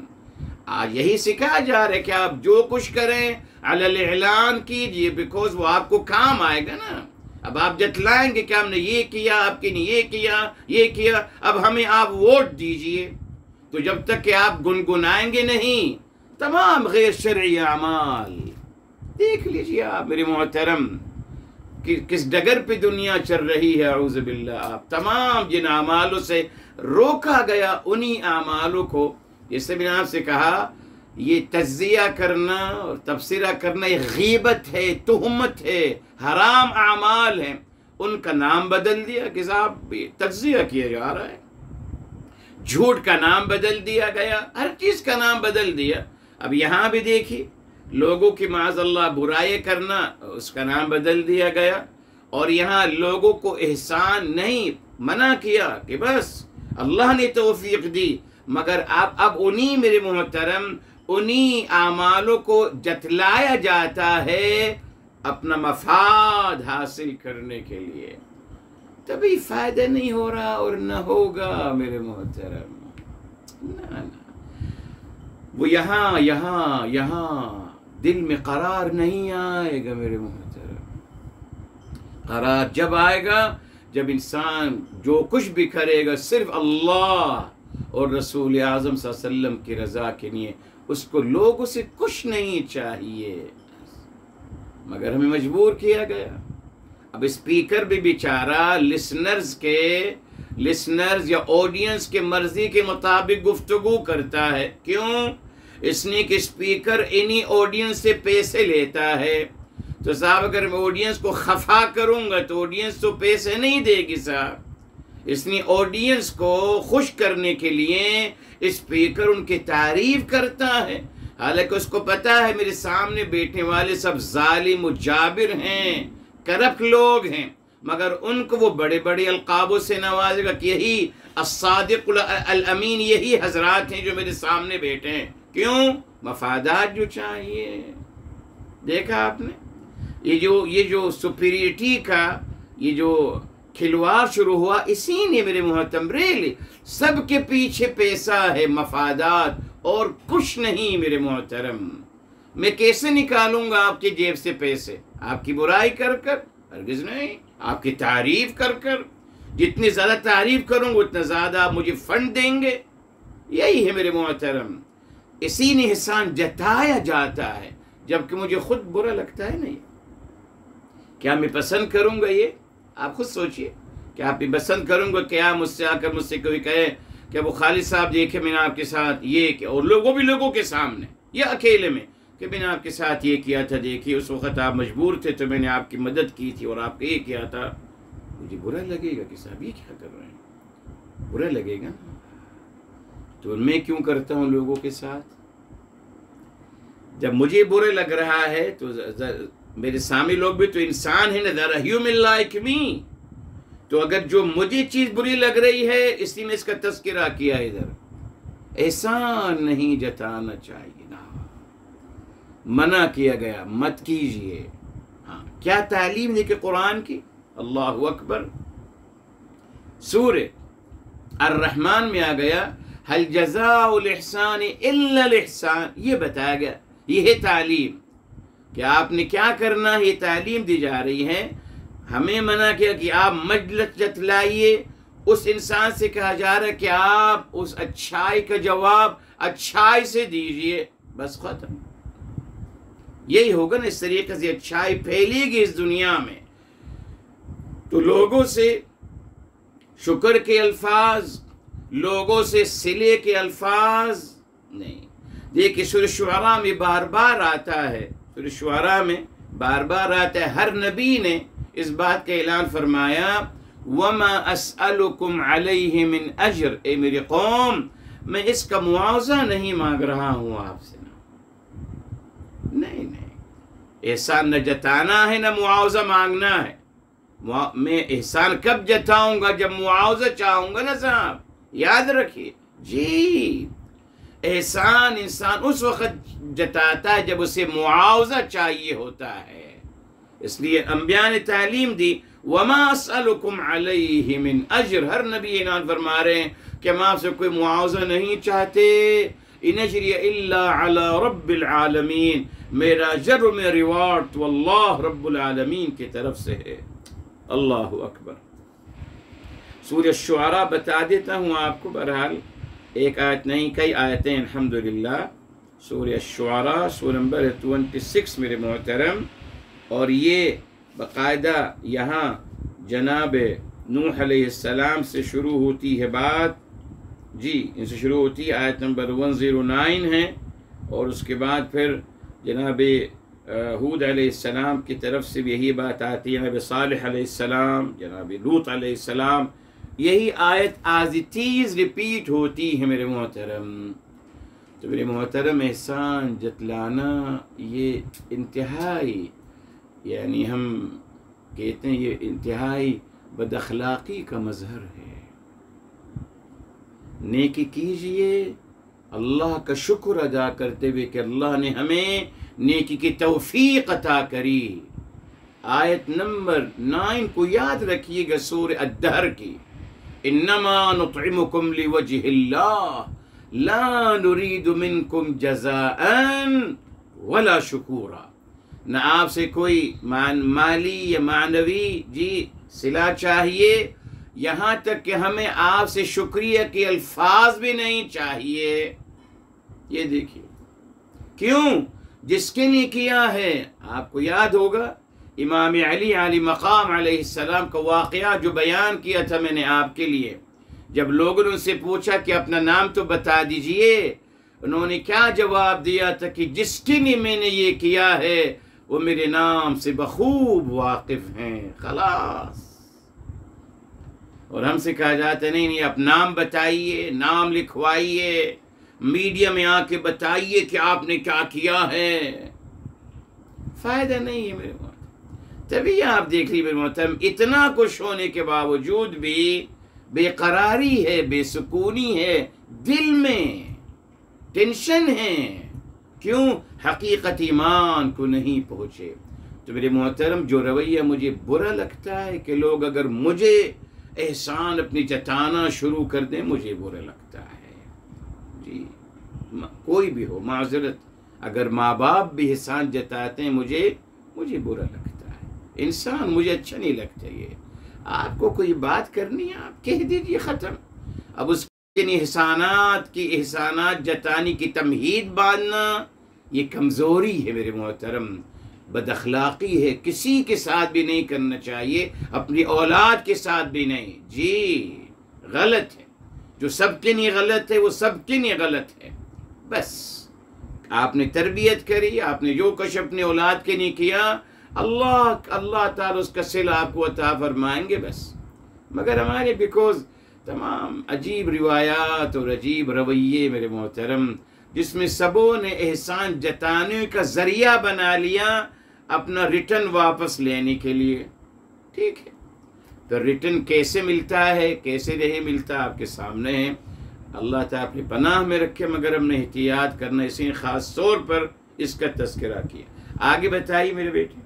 آج یہی سکھایا جا رہا ہے کہ آپ جو کچھ کریں علی الاعلان کیجئے، بیکوز وہ آپ کو کام آئے گا نا. اب آپ جتلائیں گے کہ ہم نے یہ کیا، آپ کے نے یہ کیا یہ کیا، اب ہمیں آپ ووٹ دیجئے. تو جب تک کہ آپ گنگنائیں گے نہیں تمام غیر شرعی اعمال، دیکھ لیجئے آپ میرے محترم کس ڈگر پہ دنیا چل رہی ہے. اعوذ باللہ. آپ تمام جن اعمالوں سے روکا گیا انہی اعمالوں کو، جس سے میں نے آپ سے کہا یہ تجزیہ کرنا اور تبصرہ کرنا یہ غیبت ہے، تہمت ہے، حرام اعمال ہیں. ان کا نام بدل دیا کہ صاحب تجزیہ کیا جا رہا ہے. جھوٹ کا نام بدل دیا گیا، ہر چیز کا نام بدل دیا. اب یہاں بھی دیکھیے، لوگوں کی معاذ اللہ برائی کرنا، اس کا نام بدل دیا گیا. اور یہاں لوگوں کو احسان نہیں منع کیا کہ بس اللہ نے توفیق دی، مگر اب اب انہی میرے محترم انہی اعمالوں کو جتلایا جاتا ہے اپنا مفاد حاصل کرنے کے لیے. تبھی فائدہ نہیں ہو رہا اور نہ ہوگا میرے محترم. نہ نہ وہ یہاں یہاں یہاں دل میں قرار نہیں آئے گا میرے محترم. قرار جب آئے گا جب انسان جو کچھ بھی کرے گا صرف اللہ اور رسول اعظم صلی اللہ علیہ وسلم کی رضا کے لیے، اس کو لوگوں سے کچھ نہیں چاہیے. مگر ہمیں مجبور کیا گیا. اب اسپیکر بھی بیچارہ لسنرز کے لسنرز یا آڈینس کے مرضی کے مطابق گفتگو کرتا ہے. کیوں؟ اس نے کہ اسپیکر انہی آڈینس سے پیسے لیتا ہے. تو صاحب اگر میں آڈینس کو خفا کروں گا تو آڈینس تو پیسے نہیں دے گی صاحب. اس نے آڈینس کو خوش کرنے کے لیے اسپیکر ان کی تعریف کرتا ہے، حالانکہ اس کو پتا ہے میرے سامنے بیٹھنے والے سب ظالم و جابر ہیں، کرپٹ لوگ ہیں، مگر ان کو وہ بڑے بڑے القابوں سے نوازے گا کہ یہی الصادق الامین، یہی حضرات ہیں جو میرے سامنے بیٹھے ہیں. کیوں؟ مفادات جو چاہیے. دیکھا آپ نے یہ جو یہ جو سپیریٹی کا یہ جو کھلواڑ شروع ہوا، اسی نے میرے محترم ریلی سب کے پیچھے پیسہ ہے، مفادات اور کچھ نہیں میرے محترم. میں کیسے نکالوں گا آپ کی جیب سے پیسے؟ آپ کی برائی کر کر؟ ہرگز نہیں. آپ کی تعریف کر کر. جتنی زیادہ تعریف کروں گا اتنا زیادہ آپ مجھے فنڈ دیں گے. یہی ہے میرے محترم. اسی نے احسان جتایا جاتا ہے جبکہ مجھے خود برا لگتا ہے. نہیں، کیا میں پسند کروں گا یہ؟ آپ خود سوچئے. کیا آپ پسند کروں گا کہ آپ مجھ سے آ کر مجھ سے کوئی کہے کہ ابو خالد صاحب دیکھیں میں نے آپ کے ساتھ یہ کیا، اور لوگوں بھی لوگوں کے سامنے یا اکیلے میں کہ میں نے آپ کے ساتھ یہ کیا تھا، دیکھیے اس وقت آپ مجبور تھے تو میں نے آپ کی مدد کی تھی اور آپ کا یہ کیا تھا. مجھے برا لگے گا کہ صاحب یہ کیا کر رہے ہیں، برا لگے گا. تو میں کیوں کرتا ہوں لوگوں کے ساتھ؟ جب مجھے برا لگ رہا ہے تو میرے سامنے لوگ بھی تو انسان ہیں نا، ذرا ہیومن لائک می. تو اگر جو مجھے چیز بری لگ رہی ہے اس لیے میں اس کا تذکرہ کیا ہے. ادھر احسان نہیں جتانا چاہیے نا، منع کیا گیا مت کیجئے. ہاں، کیا تعلیم دی کہ قرآن کی؟ اللہ اکبر. سورہ الرحمن میں آ گیا هل جزاء الاحسان الا الاحسان. یہ بتایا گیا، یہ ہے تعلیم کہ آپ نے کیا کرنا ہے. یہ تعلیم دی جا رہی ہے. ہمیں منع کیا کہ آپ مجلس جتلائیے. اس انسان سے کہا جا رہا ہے کہ آپ اس اچھائی کا جواب اچھائی سے دیجئے. بس ختم. यही होगा ना, इस तरीके से अच्छाई फैलेगी इस दुनिया में। तो लोगों से शुक्र के अल्फाज, लोगों से सिले के अल्फाज नहीं। देखिए सूरह शुअरा में बार बार आता है, सूरह शुअरा में बार बार आता है, हर नबी ने इस बात का ऐलान फरमाया, वमा अस्अलुकुम अलैहि मिन अज्र, ए मेरी कौम मैं इसका मुआवजा नहीं मांग रहा हूँ आपसे। नहीं नहीं, एहसान न जताना है न मुआवजा मांगना है। मैं एहसान कब जताऊंगा? जब मुआवजा चाहूंगा ना साहब, याद रखिए जी। एहसान इंसान उस वक्त जताता है जब उसे मुआवजा चाहिए होता है। इसलिए अंबिया ने तालीम दी, वमा अस्अलुकुम अलैहि मिन अज्र, हर नबी ऐलान फरमा रहे हैं कि हम आपसे कोई मुआवजा नहीं चाहते। इन अज्रिय इल्ला अला रब्बिल आलमीन, मेरा अजर में रिवार्ड तो अल्लाह रब्बुल आलमीन की तरफ से है। अल्लाह अकबर। सूरह शुअरा बता देता हूँ आपको, बहरहाल एक आयत नहीं कई आयतें अल्हम्दुलिल्लाह। सूरह शुअरा सूरह नंबर छब्बीस मेरे मोहतरम, और ये बाकायदा यहाँ जनाब नूह अलैहिस्सलाम से शुरू होती है बात जी, इनसे शुरू होती है, आयत नंबर एक सौ नौ है, और उसके बाद फिर जनाब हूद अलैहिस्सलाम की तरफ से भी यही बात आती है, जनाब सालिह अलैहिस्सलाम, जनाब लूत अलैहिस्सलाम, यही आयत आज़ितीज़ रिपीट होती है मेरे मोहतरम। तो मेरे मोहतरम एहसान जतलाना ये इंतहाई, यानी हम कहते हैं ये इंतहाई बदअखलाक़ी का मज़हर है। नेकी कीजिए अल्लाह का शुक्र अदा करते हुए कि अल्लाह ने हमें नेकी की तौफीक अता करी। आयत नंबर नाइन को याद रखिएगा, सूरह अद्दहर की, इन्नमा नुतइमुकुम लिवजहिल्लाह ला नुरीदु मिनकुम जज़ाअन वला शुकूरा। न आपसे कोई मान माली या मानवी जी सिला चाहिए, यहाँ तक कि हमें आपसे शुक्रिया के अल्फाज भी नहीं चाहिए। ये देखिए क्यों? जिसके लिए किया है। आपको याद होगा इमाम अली अली मकाम अलैहिस्सलाम का वाक़या जो बयान किया था मैंने आपके लिए, जब लोगों ने उनसे पूछा कि अपना नाम तो बता दीजिए, उन्होंने क्या जवाब दिया था कि जिसके लिए मैंने ये किया है वो मेरे नाम से बखूब वाकिफ हैं, खलास। और हमसे कहा जाता है नहीं नहीं आप नाम बताइए, नाम लिखवाइए, मीडिया में आके बताइए कि आपने क्या किया है। फायदा नहीं है मेरे मोहतरम। तभी आप देख लीजिए मेरे मोहतरम, इतना कुछ होने के बावजूद भी बेकरारी है, बेसुकूनी है, दिल में टेंशन है। क्यों? हकीकत ईमान को नहीं पहुँचे। तो मेरे मोहतरम जो रवैया मुझे बुरा लगता है कि लोग अगर मुझे एहसान अपनी जताना शुरू कर दें, मुझे बुरा लगता है जी। कोई भी हो, माजरत, अगर माँ बाप भी एहसान जताते हैं मुझे मुझे बुरा लगता है। इंसान मुझे अच्छा नहीं लगता। ये आपको कोई बात करनी है आप कह दीजिए, ख़त्म। अब उसके एहसानात की एहसानात जताने की तमहीद बांधना ये कमज़ोरी है मेरे मोहतरम, बदअखलाक़ी है। किसी के साथ भी नहीं करना चाहिए, अपनी औलाद के साथ भी नहीं जी। गलत है, जो सबके लिए गलत है वो सबके लिए गलत है। बस आपने तरबियत करी, आपने जो कुछ अपने औलाद के लिए किया, अल्लाह अल्लाह ताला उसका सिला आपको अता फरमाएंगे बस। मगर हमारे बिकॉज तमाम अजीब रिवायात और अजीब रवैये मेरे मोहतरम, जिसमें सबों ने एहसान जताने का ज़रिया बना लिया अपना रिटर्न वापस लेने के लिए। ठीक है, तो रिटर्न कैसे मिलता है कैसे नहीं मिलता आपके सामने है। अल्लाह ताला अपनी पनाह में रखे, मगर हमने एहतियात करना, इसी ख़ास तौर पर इसका तज़किरा किया। आगे बताइए मेरे बेटे।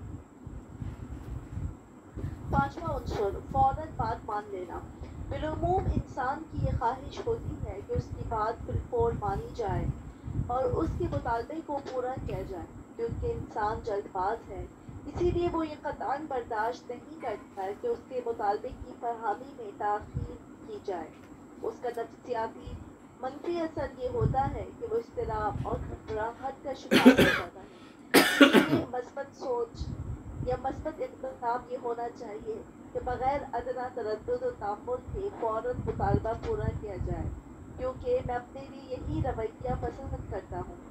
पांचवा उन्सुर फौरन बात मान लेना। बिलुमूम इंसान की ये ख्वाहिश होती है कि उसकी बात बिलफौर मानी जाए और उसके मुतालबे को पूरा किया जाए, क्योंकि इंसान जल्दबाज है। इसीलिए वो ये कतअन बर्दाश्त नहीं करता है कि उसके मुतालबे की फरहमी में ताख़ीर की जाए। उसका नफ्सियाती मनफी असर ये होता है कि वो इज़्तिराब और घबराहट का शिकार हो जाता है। مثبت سوچ یا مثبت انتخاب یہ ہونا چاہیے کہ بغیر ادنا تردد و تعمل کے فوراً مطالبہ پورا کیا جائے، کیونکہ میں اپنے لیے یہی رویہ پسند کرتا ہوں۔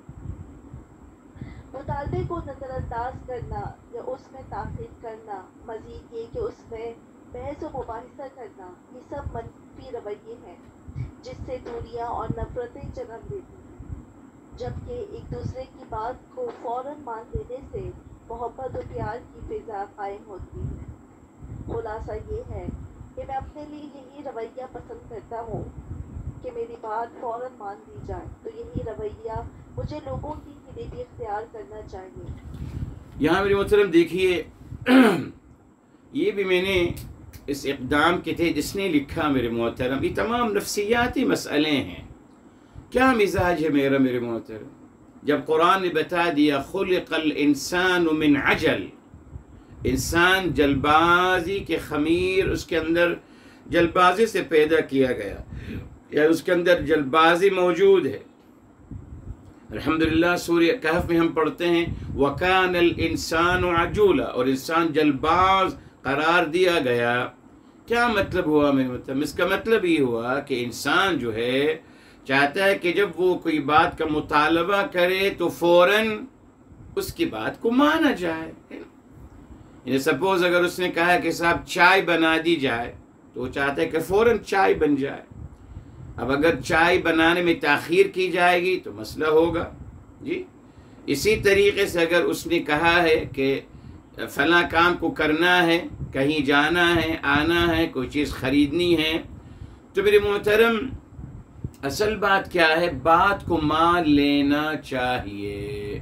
مطالبے کو نظر انداز کرنا یا اس میں تاخیر کرنا، مزید یہ کہ اس میں بحث و مباحثہ کرنا، یہ سب منفی رویے ہیں جس سے دوریاں اور نفرتیں جنم دیتی ہیں، جبکہ ایک دوسرے کی بات کو فوراً مان لینے سے محبت و پیار کی فضا قائم ہوتی ہے۔ خلاصہ یہ ہے کہ میں اپنے لیے یہی رویہ پسند کرتا ہوں کہ میری بات فوراً مان دی جائے، تو یہی رویہ مجھے لوگوں کی لیے بھی اختیار کرنا چاہیے۔ یہاں میرے محترم دیکھیے، یہ بھی میں نے اس اقدام کے تھے جس نے لکھا میرے محترم، یہ تمام نفسیاتی مسئلے ہیں۔ کیا مزاج ہے میرا میرے محترم؟ جب قرآن نے بتا دیا خلق الانسان من عجل، انسان جلبازی کے خمیر، اس کے اندر جلبازی سے پیدا کیا گیا، یا اس کے اندر جلبازی موجود ہے۔ الحمدللہ سورہ کہف میں ہم پڑھتے ہیں وَكَانَ الْإِنسَانُ عَجُولًا، اور انسان جلباز قرار دیا گیا۔ کیا مطلب ہوا میرے مطلب؟ اس کا مطلب یہ ہوا کہ انسان جو ہے چاہتا ہے کہ جب وہ کوئی بات کا مطالبہ کرے تو فوراً اس کی بات کو مانا جائے۔ یعنی سپوز اگر اس نے کہا کہ صاحب چائے بنا دی جائے تو وہ چاہتا ہے کہ فوراً چائے بن جائے۔ اب اگر چائے بنانے میں تاخیر کی جائے گی تو مسئلہ ہوگا جی۔ اسی طریقے سے اگر اس نے کہا ہے کہ فلاں کام کو کرنا ہے، کہیں جانا ہے، آنا ہے، کوئی چیز خریدنی ہے، تو میرے محترم اصل بات کیا ہے؟ بات کو مان لینا چاہیے۔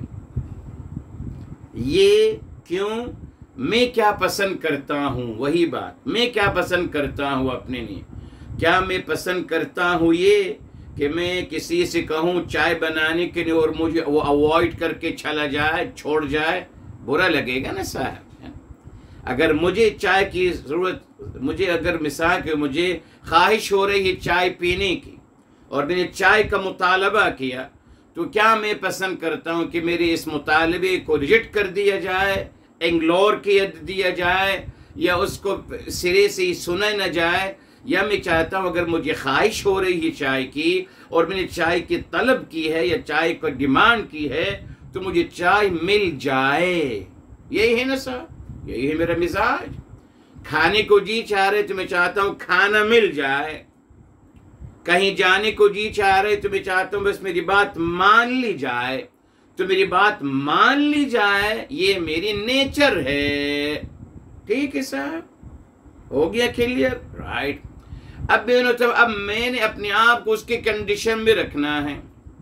یہ کیوں؟ میں کیا پسند کرتا ہوں، وہی بات، میں کیا پسند کرتا ہوں اپنے لیے۔ کیا میں پسند کرتا ہوں یہ کہ میں کسی سے کہوں چائے بنانے کے لیے اور مجھے وہ اوائڈ کر کے چلا جائے، چھوڑ جائے؟ برا لگے گا نا صاحب۔ اگر مجھے چائے کی ضرورت، مجھے اگر مثال کہ مجھے خواہش ہو رہی ہے چائے پینے کی اور میں نے چائے کا مطالبہ کیا، تو کیا میں پسند کرتا ہوں کہ میرے اس مطالبے کو ریجیکٹ کر دیا جائے، انگلور کیا دیا جائے، یا اس کو سرے سے ہی سنا نہ جائے؟ یا میں چاہتا ہوں اگر مجھے خواہش ہو رہی ہے چائے کی اور میں نے چائے کی طلب کی ہے یا چائے کو ڈیمانڈ کی ہے تو مجھے چائے مل جائے۔ یہی ہے نا صاحب، یہی ہے میرا مزاج۔ کھانے کو جی چاہ رہے تو میں چاہتا ہوں کھانا مل جائے، کہیں جانے کو جی چاہ رہے تو میں چاہتا ہوں بس میری بات مان لی جائے، تو میری بات مان لی جائے، یہ میری نیچر ہے۔ ٹھیک ہے صاحب، ہو گیا کلیئر؟ رائٹ۔ اب اب میں نے اپنے آپ کو اس کے کنڈیشن میں رکھنا ہے۔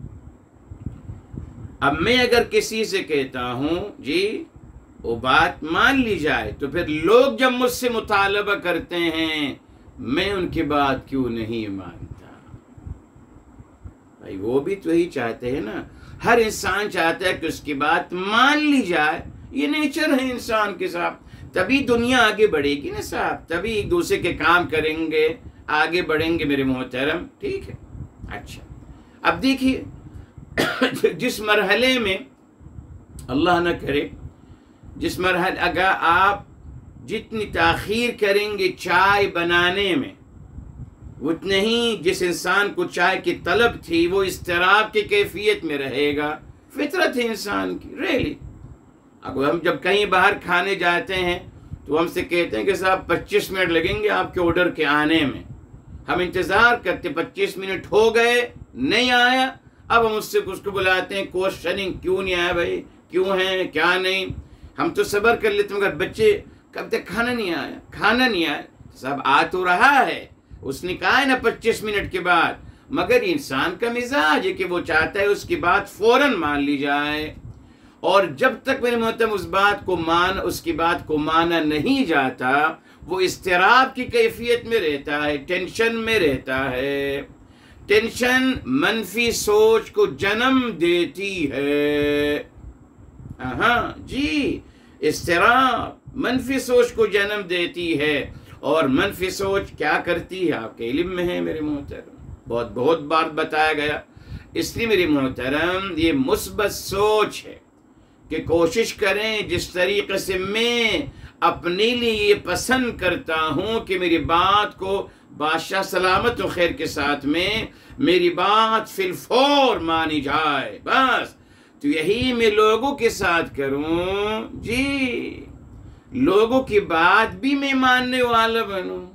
اب میں اگر کسی سے کہتا ہوں جی وہ بات مان لی جائے، تو پھر لوگ جب مجھ سے مطالبہ کرتے ہیں میں ان کی بات کیوں نہیں مانتا؟ بھائی وہ بھی تو یہی چاہتے ہیں نا، ہر انسان چاہتا ہے کہ اس کی بات مان لی جائے، یہ نیچر ہے انسان کے ساتھ۔ تبھی دنیا آگے بڑھے گی نا صاحب، تبھی ایک دوسرے کے کام کریں گے، آگے بڑھیں گے میرے محترم۔ ٹھیک ہے، اچھا اب دیکھیے جس مرحلے میں اللہ نہ کرے، جس مرحلے اگر آپ جتنی تاخیر کریں گے چائے بنانے میں، اتنے ہی جس انسان کو چائے کی طلب تھی وہ اضطراب کی کیفیت میں رہے گا۔ فطرت ہے انسان کی، ریلی۔ اگر ہم جب کہیں باہر کھانے جاتے ہیں تو ہم سے کہتے ہیں کہ صاحب پچیس منٹ لگیں گے آپ کے آرڈر کے آنے میں، ہم انتظار کرتے، پچیس منٹ ہو گئے نہیں آیا، اب ہم اس سے اس کو بلاتے ہیں کوشچننگ، کیوں نہیں آیا بھائی، کیوں ہے، کیا نہیں؟ ہم تو صبر کر لیتے ہیں مگر بچے کب تک کھانا نہیں آیا، کھانا نہیں آیا۔ صاحب آ تو رہا ہے، اس نے کہا ہے نا پچیس منٹ کے بعد، مگر انسان کا مزاج ہے کہ وہ چاہتا ہے اس کی بات فوراً مان لی جائے، اور جب تک میرے محترم اس بات کو مان اس کی بات کو مانا نہیں جاتا وہ اضطراب کی کیفیت میں رہتا ہے، ٹینشن میں رہتا ہے۔ ٹینشن منفی سوچ کو جنم دیتی ہے۔ ہاں جی، اضطراب منفی سوچ کو جنم دیتی ہے، اور منفی سوچ کیا کرتی ہے آپ کے علم میں ہے میرے محترم، بہت بہت بار بتایا گیا۔ اس لیے میرے محترم یہ مثبت سوچ ہے کہ کوشش کریں جس طریقے سے میں اپنے لیے یہ پسند کرتا ہوں کہ میری بات کو بادشاہ سلامت و خیر کے ساتھ میں میری بات فی الفور مانی جائے، بس تو یہی میں لوگوں کے ساتھ کروں، جی لوگوں کی بات بھی میں ماننے والا بنوں۔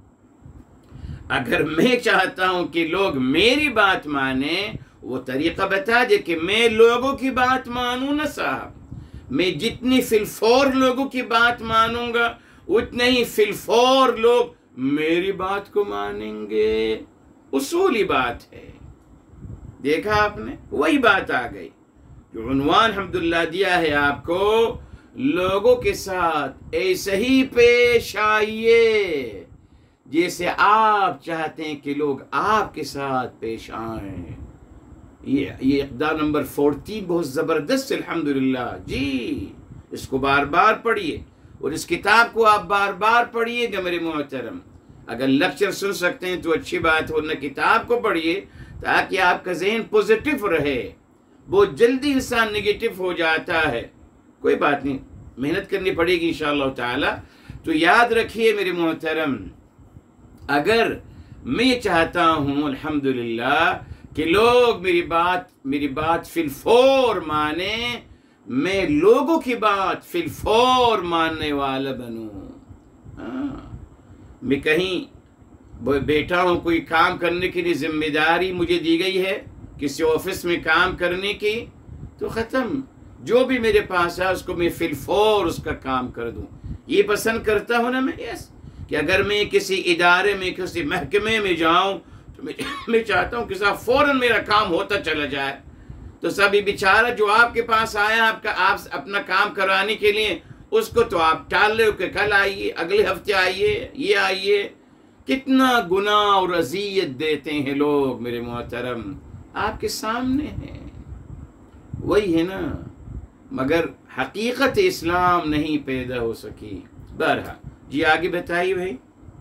اگر میں چاہتا ہوں کہ لوگ میری بات مانیں، وہ طریقہ بتا دے کہ میں لوگوں کی بات مانوں نا صاحب، میں جتنی فی الفور لوگوں کی بات مانوں گا اتنے ہی فی الفور لوگ میری بات کو مانیں گے۔ اصولی بات ہے، دیکھا آپ نے، وہی بات آ گئی جو عنوان الحمدللہ دیا ہے آپ کو، لوگوں کے ساتھ ایسے ہی پیش آئیے جیسے آپ چاہتے ہیں کہ لوگ آپ کے ساتھ پیش آئیں۔ یہ یہ اقدام نمبر فورٹین بہت زبردست الحمدللہ، جی اس کو بار بار پڑھیے اور اس کتاب کو آپ بار بار پڑھیے گا میرے محترم۔ اگر لیکچر سن سکتے ہیں تو اچھی بات ہو، نہ کتاب کو پڑھیے تاکہ آپ کا ذہن پوزیٹو رہے۔ بہت جلدی انسان نگیٹو ہو جاتا ہے، کوئی بات نہیں، محنت کرنی پڑے گی انشاءاللہ تعالی۔ تو یاد رکھیے میرے محترم، اگر میں چاہتا ہوں الحمدللہ کہ لوگ میری بات میری بات فی الفور مانیں، میں لوگوں کی بات فی الفور ماننے والا بنوں۔ ہاں میں کہیں بیٹھا ہوں، کوئی کام کرنے کے لیے ذمہ داری مجھے دی گئی ہے کسی آفس میں کام کرنے کی، تو ختم، جو بھی میرے پاس ہے اس کو میں فی الفور اس کا کام کر دوں۔ یہ پسند کرتا ہوں نا میں، یس کہ اگر میں کسی ادارے میں کسی محکمے میں جاؤں تو میں چاہتا ہوں کہ صاحب فوراً میرا کام ہوتا چلا جائے۔ تو سب یہ بیچارہ جو آپ کے پاس آیا آپ کا آپ اپنا کام کرانے کے لیے، اس کو تو آپ ٹال لے کہ کل آئیے، اگلے ہفتے آئیے، یہ آئیے، کتنا گناہ اور اذیت دیتے ہیں لوگ میرے محترم، آپ کے سامنے ہے، وہی ہے نا، مگر حقیقت اسلام نہیں پیدا ہو سکی۔ بہرحال جی آگے بتائیے بھائی۔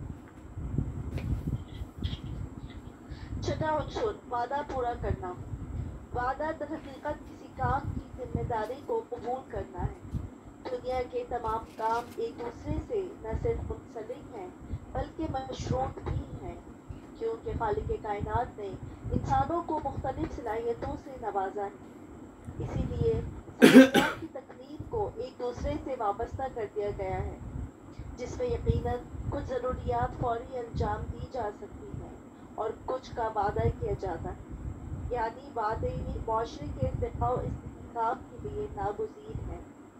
چھٹا عنصر، وعدہ پورا کرنا۔ وعدہ در حقیقت کسی کام کی ذمہ داری کو قبول کرنا ہے۔ دنیا کے تمام کام ایک دوسرے سے نہ صرف منسلک ہیں بلکہ مشروط بھی ہیں، کیونکہ خالق کائنات نے انسانوں کو مختلف صلاحیتوں سے نوازا ہے، اسی لیے صلاحیات کی تکمیل کو ایک دوسرے سے وابستہ کر دیا گیا ہے، جس میں یقیناً کچھ ضروریات فوری انجام دی جا سکتی ہیں اور کچھ کا وعدہ کیا جاتا ہے، یعنی وعدے معاشرے کے ارتقاء و استحکام کے لیے ناگزیر ہیں۔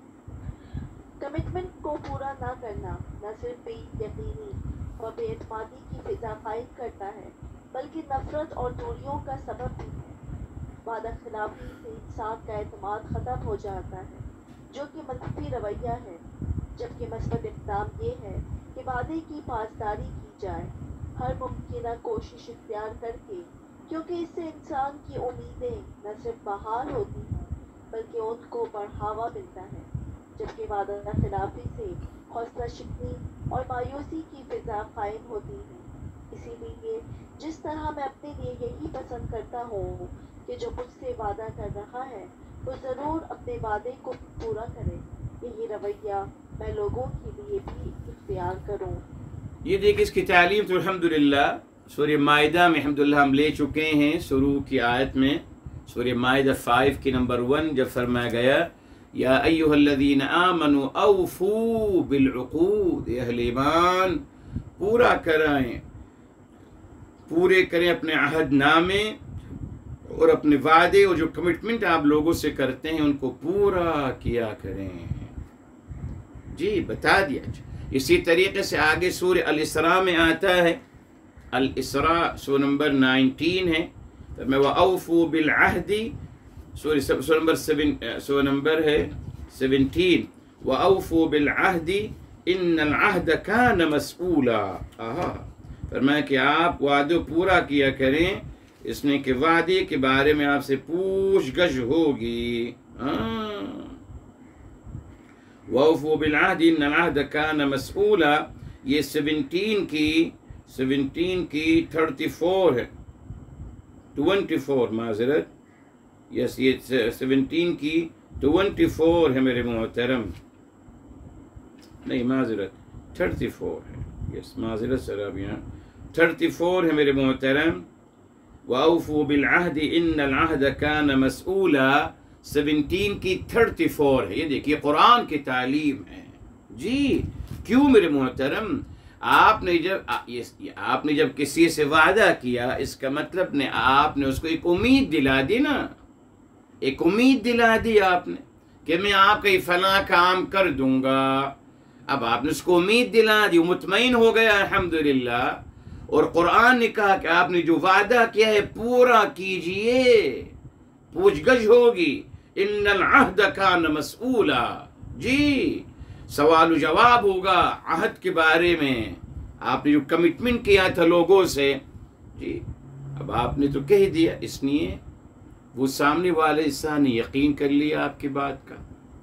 کمٹمنٹ کو پورا نہ کرنا نہ صرف بے یقینی و بے اعتمادی کی فضا قائم کرتا ہے بلکہ نفرت اور دوریوں کا سبب بھی ہے۔ وعدہ خلافی سے انسان کا اعتماد ختم ہو جاتا ہے، جو کہ منفی رویہ ہے، جبکہ مثبت اقدام یہ ہے کہ وعدے کی پاسداری کی جائے، ہر ممکنہ کوشش اختیار کر کے، کیونکہ اس سے انسان کی امیدیں نہ صرف بحال ہوتی ہیں بلکہ ان کو بڑھاوا ملتا ہے، جبکہ وعدہ خلافی سے حوصلہ شکنی اور مایوسی کی فضا قائم ہوتی ہے۔ اسی لیے جس طرح میں اپنے لیے یہی پسند کرتا ہوں کہ جو مجھ سے وعدہ کر رہا ہے وہ ضرور اپنے وعدے کو پورا کرے، یہی رویہ میں لوگوں کے لیے بھی اختیار کروں۔ یہ دیکھ اس کی تعلیم تو الحمدللہ سورہ مائدہ میں الحمدللہ ہم لے چکے ہیں، شروع کی آیت میں سورہ مائدہ فائیو کی نمبر ون جب فرمایا گیا یا ایھا الذین آمنوا اوفوا بالعقود، اے اہل ایمان پورا کرائیں، پورے کریں اپنے عہد نامے اور اپنے وعدے اور جو کمٹمنٹ آپ لوگوں سے کرتے ہیں ان کو پورا کیا کریں۔ جی بتا دیا۔ اسی طریقے سے آگے سورہ الاسراء میں آتا ہے، الاسراء سورہ نمبر نائنٹین ہے، میں وَأَوْفُوا بِالْعَهْدِ سورہ سورہ نمبر سیون سورہ نمبر ہے سیونٹین، وَأَوْفُوا بِالْعَهْدِ إِنَّ الْعَهْدَ كَانَ مَسْئُولًا۔ آہا فرمایا کہ آپ وعدے پورا کیا کریں، اس نے کہ وعدے کے بارے میں آپ سے پوچھ گچھ ہوگی۔ وَأَوْفُوا بِالْعَهْدِ إِنَّ الْعَهْدَ كَانَ مَسْئُولًا، یہ سیونٹین کی سیونٹین کی تھرٹی فور ہے، ٹوینٹی فور معذرت، یس یہ سیونٹین کی ट्वेंटी फोर है मेरे मोहतरम, नहीं माजरत थर्टी फोर है, यस माजरत सर, अब यहाँ थर्टी फोर है मेरे मोहतरम। वाउफू बिल अहद इन्नल अहद कान मसऊला, सेवनटीन की थर्टी फोर है। ये देखिए कुरान की तालीम है जी। क्यों मेरे मोहतरम, आपने जब आ, ये, आपने जब किसी से वादा किया, इसका मतलब ने आपने उसको एक उम्मीद दिला दी ना, एक उम्मीद दिला दी आपने कि मैं आपका ये फला काम कर दूंगा। अब आपने उसको उम्मीद दिला दी, मुतमईन हो गया अल्हम्दुलिल्लाह। और कुरान ने कहा कि आपने जो वादा किया है पूरा कीजिए, पूछगछ होगी। इन्नल अहद कान मसऊला, जी सवाल जवाब होगा अहद के बारे में, आपने जो कमिटमेंट किया था लोगों से जी। अब आपने तो कह दिया, इसलिए वो सामने वाले इंसान ने यकीन कर लिया आपकी बात का।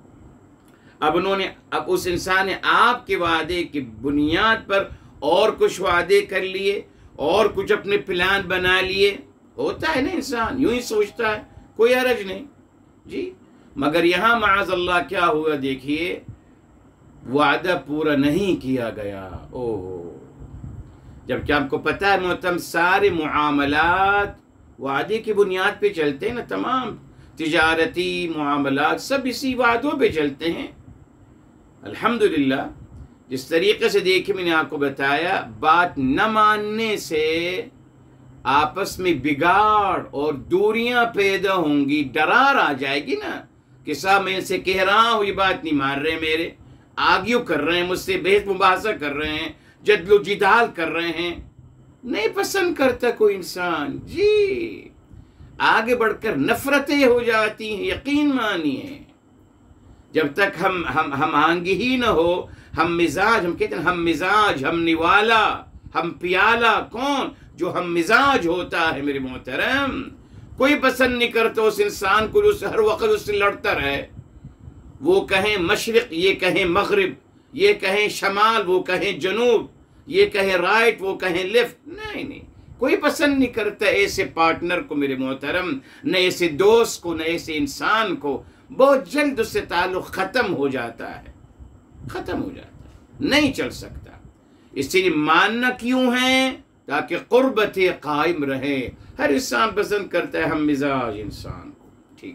अब उन्होंने अब उस इंसान ने आपके वादे की बुनियाद पर और कुछ वादे कर लिए और कुछ अपने प्लान बना लिए। होता है ना, इंसान यूं ही सोचता है, कोई हरज नहीं जी। मगर यहाँ माअज़ल्लाह क्या हुआ, देखिए वादा पूरा नहीं किया गया। ओहो, जबकि आपको पता है मोहतरम, सारे मुआमलात वादे की बुनियाद पे चलते हैं ना, तमाम तिजारती मुआमलात सब इसी वादों पे चलते हैं। अल्हम्दुलिल्लाह, जिस तरीके से देखिए मैंने आपको बताया, बात न मानने से आपस में बिगाड़ और दूरियां पैदा होंगी, दरार आ जाएगी ना कि साहब मैं इनसे कह रहा हूँ, ये बात नहीं मान रहे, मेरे आर्ग्यू कर रहे हैं मुझसे, बहस मुबासा कर रहे हैं, जदलो जिदाल कर रहे हैं। नहीं पसंद करता कोई इंसान जी, आगे बढ़कर नफरतें हो जाती हैं। यकीन मानिए, जब तक हम हम हम आंगी ही न हो, हम मिजाज, हम कहते हैं हम मिजाज, हम निवाला, हम पियाला, कौन जो हम मिजाज होता है मेरे मोहतरम, कोई पसंद नहीं करता उस इंसान को जो हर वक्त उससे लड़ता रहे। वो कहें मशरिक, ये कहें मगरिब, ये कहें शमाल, वो कहें जनूब, ये कहें राइट, वो कहें लेफ्ट। नहीं नहीं, कोई पसंद नहीं करता ऐसे पार्टनर को मेरे मोहतरम, न ऐसे दोस्त को, न ऐसे इंसान को। बहुत जल्द उससे ताल्लुक ख़त्म हो जाता है, ख़त्म हो जाता है, नहीं चल सकता। इसलिए मानना क्यों है, ताकि क़ुर्बत कायम रहे। हर इंसान पसंद करता है हम मिजाज इंसान को, ठीक।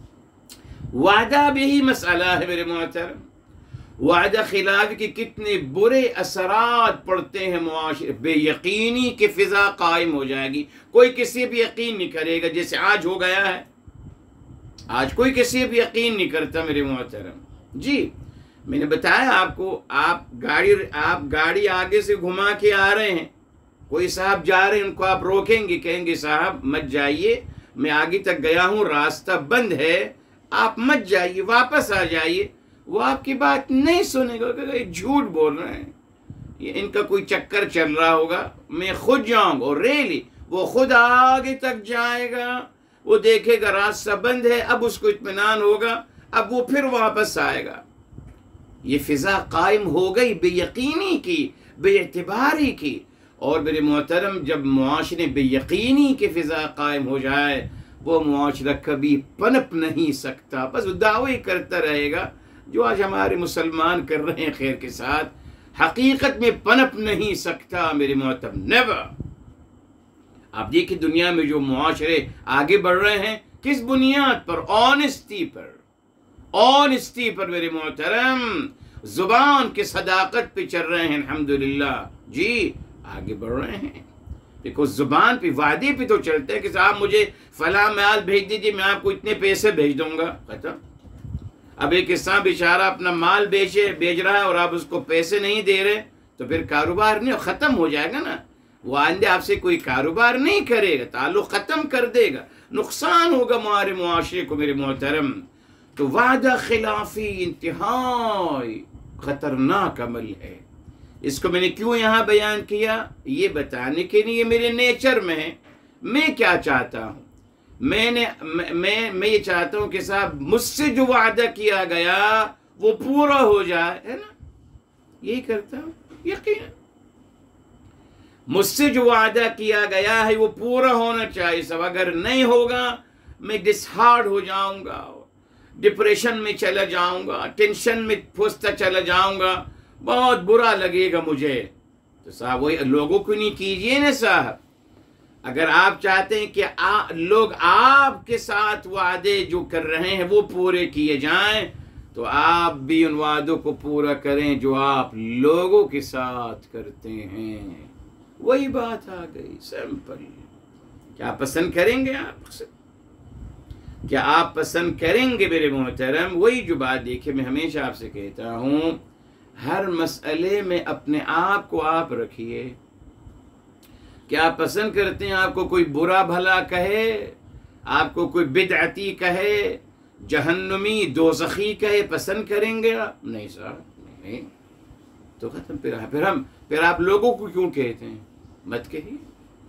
वादा भी ही मसला है मेरे मोहतरम। वादा खिलाफ के कितने बुरे असरात पड़ते हैं मुआशरे, बेयकीनी की फिजा कायम हो जाएगी, कोई किसी भी यकीन नहीं करेगा, जैसे आज हो गया है। आज कोई किसी भी यकीन नहीं करता मेरे मोहतरम जी। मैंने बताया आपको, आप गाड़ी आप गाड़ी आगे से घुमा के आ रहे हैं, कोई साहब जा रहे हैं, उनको आप रोकेंगे, कहेंगे साहब मत जाइए, मैं आगे तक गया हूँ, रास्ता बंद है, आप मत जाइए, वापस आ जाइए। वो आपकी बात नहीं सुनेगा, झूठ बोल रहे हैं, ये इनका कोई चक्कर चल रहा होगा, मैं खुद जाऊंगा। और रेली वो खुद आगे तक जाएगा, वो देखेगा रास्ता बंद है, अब उसको इत्मीनान होगा, अब वो फिर वापस आएगा। ये फिजा कायम हो गई बेयकीनी की, बेएतिबारी की। और मेरे मोहतरम, जब मुआशरे बेयकीनी की फिजा कायम हो जाए, वो मुआशरा कभी पनप नहीं सकता, बस दावे करता रहेगा, जो आज हमारे मुसलमान कर रहे हैं खैर के साथ, हकीकत में पनप नहीं सकता मेरे मोहतरम, नेवर। आप देखिए दुनिया में जो मुआशरे आगे बढ़ रहे हैं, किस बुनियाद पर, ऑनेस्टी पर, ऑनेस्टी पर मेरे मोहतरम, जुबान की सदाकत पे चल रहे हैं अल्हम्दुलिल्लाह जी, आगे बढ़ रहे हैं। देखो जुबान पे, वादे पे तो चलते हैं कि साहब मुझे फला माल भेज दीजिए, मैं आपको इतने पैसे भेज दूंगा, खत्म। अब एक किसान बेचारा अपना माल बेचे बेच रहा है और आप उसको पैसे नहीं दे रहे, तो फिर कारोबार नहीं, ख़त्म हो जाएगा ना। वो आइंदे आपसे कोई कारोबार नहीं करेगा, ताल्लुक ख़त्म कर देगा, नुकसान होगा हमारे मुआशरे को मेरे मोहतरम। तो वादा खिलाफी इंतहाई ख़तरनाक अमल है। इसको मैंने क्यों यहाँ बयान किया, ये बताने के लिए मेरे नेचर में है। मैं क्या चाहता हूँ, मैंने मैं मैं, मैं ये चाहता हूँ कि साहब मुझसे जो वादा किया गया वो पूरा हो जाए, है ना, यही करता हूँ। यकीन मुझसे जो वादा किया गया है वो पूरा होना चाहिए सब। अगर नहीं होगा मैं डिसहार्ड हो जाऊंगा, डिप्रेशन में चला जाऊंगा, टेंशन में फंसता चला जाऊंगा, बहुत बुरा लगेगा मुझे। तो साहब वही लोगों को नहीं कीजिए ना साहब। अगर आप चाहते हैं कि आ, लोग आपके साथ वादे जो कर रहे हैं वो पूरे किए जाएं, तो आप भी उन वादों को पूरा करें जो आप लोगों के साथ करते हैं। वही बात आ गई, सिंपल। क्या पसंद करेंगे आप? क्या आप पसंद करेंगे मेरे मोहतरम? वही जो बात देखिए, मैं हमेशा आपसे कहता हूँ, हर मसले में अपने आप को आप रखिए। क्या आप पसंद करते हैं आपको कोई बुरा भला कहे, आपको कोई बिदअती कहे, जहन्नुमी दोज़खी कहे, पसंद करेंगे आप? नहीं साहब, नहीं। तो खत्म। फिर फिर हम फिर आप लोगों को क्यों कहते हैं? मत कहिए,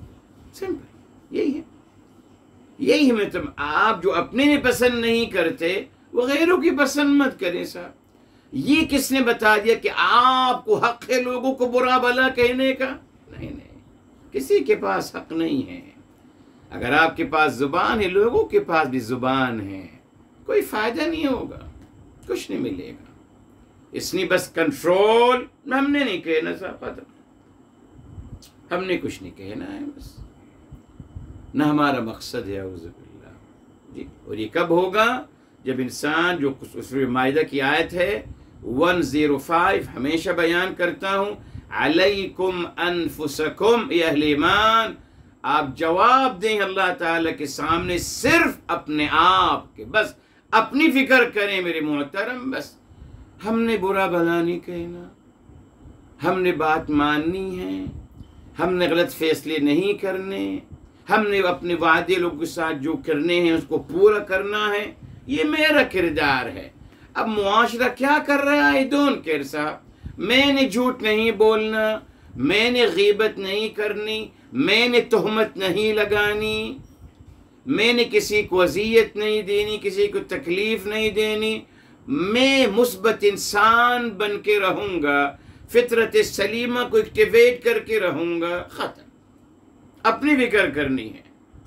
सिंपल यही है। यही मतलब आप जो अपने में पसंद नहीं करते वो गैरों की पसंद मत करें साहब। ये किसने बता दिया कि आपको हक है लोगों को बुरा भला कहने का? नहीं नहीं, किसी के पास हक नहीं है। अगर आपके पास जुबान है, लोगों के पास भी जुबान है, कोई फायदा नहीं होगा, कुछ नहीं मिलेगा। इसलिए बस कंट्रोल हमने नहीं कहना साहब, हमने कुछ नहीं कहना है, बस न हमारा मकसद है औज़ुबिल्लाह जी। और ये कब होगा? जब इंसान, जो सूरह माइदा की आयत है एक सौ पाँच, हमेशा बयान करता हूँ, अलैकुम अनफुसकुम या अहले ईमान, आप जवाब दें अल्लाह ताला के सामने सिर्फ अपने आप के, बस अपनी फिक्र करें मेरे मोहतरम। बस हमने बुरा भला नहीं कहना, हमने बात माननी है, हमने गलत फैसले नहीं करने, हमने अपने वादे लोगों के साथ जो करने हैं उसको पूरा करना है। ये मेरा किरदार है। अब मुआशरा क्या कर रहा है? डोंट केयर साहब। मैंने झूठ नहीं बोलना, मैंने गीबत नहीं करनी, मैंने तोहमत नहीं लगानी, मैंने किसी को अजियत नहीं देनी, किसी को तकलीफ नहीं देनी। मैं मुस्बत इंसान बन के रहूँगा, फितरत सलीमा को एक्टिवेट करके रहूँगा। ख़त्म। अपनी फिक्र करनी है।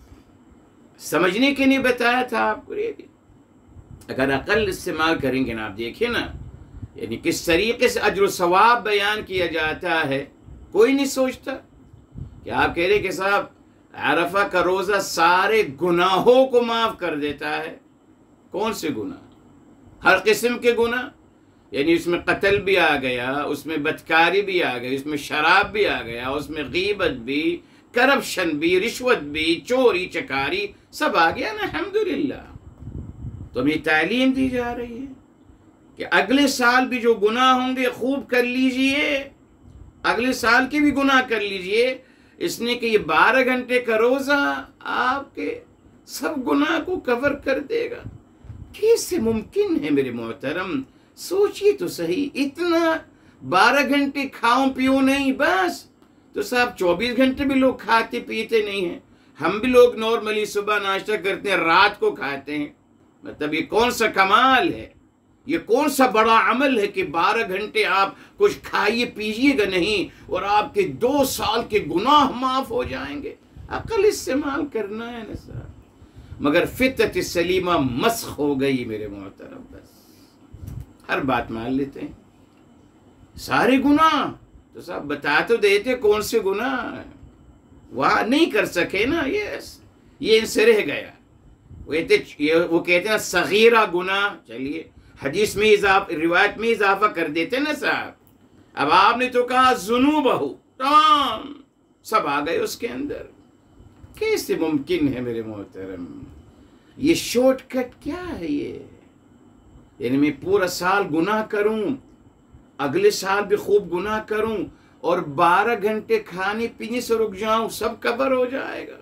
समझने के लिए बताया था आपको। ये अगर अकल इस्तेमाल करेंगे ना, आप देखिए ना, यानी किस तरीके से अज्र सवाब बयान किया जाता है। कोई नहीं सोचता कि आप कह रहे कि साहब अरफा का रोज़ा सारे गुनाहों को माफ़ कर देता है। कौन से गुनाह? हर किस्म के गुनाह, यानी उसमें कत्ल भी आ गया, उसमें बदकारी भी आ गई, उसमें शराब भी आ गया, उसमें गीबत भी, करप्शन भी, रिश्वत भी, चोरी चकारी सब आ गया ना, अल्हम्दुलिल्लाह। तो अभी तालीम दी जा रही है कि अगले साल भी जो गुनाह होंगे खूब कर लीजिए, अगले साल के भी गुनाह कर लीजिए, इसने कि ये बारह घंटे का रोज़ा आपके सब गुनाह को कवर कर देगा। कैसे मुमकिन है मेरे मोहतरम? सोचिए तो सही। इतना बारह घंटे खाओ पियो नहीं बस, तो साहब चौबीस घंटे भी लोग खाते पीते नहीं हैं। हम भी लोग नॉर्मली सुबह नाश्ता करते हैं, रात को खाते हैं। मतलब ये कौन सा कमाल है, ये कौन सा बड़ा अमल है कि बारह घंटे आप कुछ खाइए पीजिएगा नहीं और आपके दो साल के गुनाह माफ हो जाएंगे। अकल इस्तेमाल करना है ना साहब। मगर फितरत सलीमा मस्ख हो गई मेरे मोहतरम। बस हर बात मान लेते हैं, सारे गुनाह। तो साहब बता तो देते कौन से गुनाह, वहाँ नहीं कर सके ना, ये ये इनसे रह गया। वो कहते वो कहते हैं सगीरा गुनाह। चलिए हदीस में इजाफ रिवायत में इजाफा कर देते ना साहब। अब आपने तो कहा जुनूबहु, तमाम सब आ गए उसके अंदर। कैसे मुमकिन है मेरे मोहतरम? ये शॉर्टकट क्या है ये? यानी मैं पूरा साल गुनाह करूं, अगले साल भी खूब गुनाह करूं और बारह घंटे खाने पीने से रुक जाऊं, सब कवर हो जाएगा।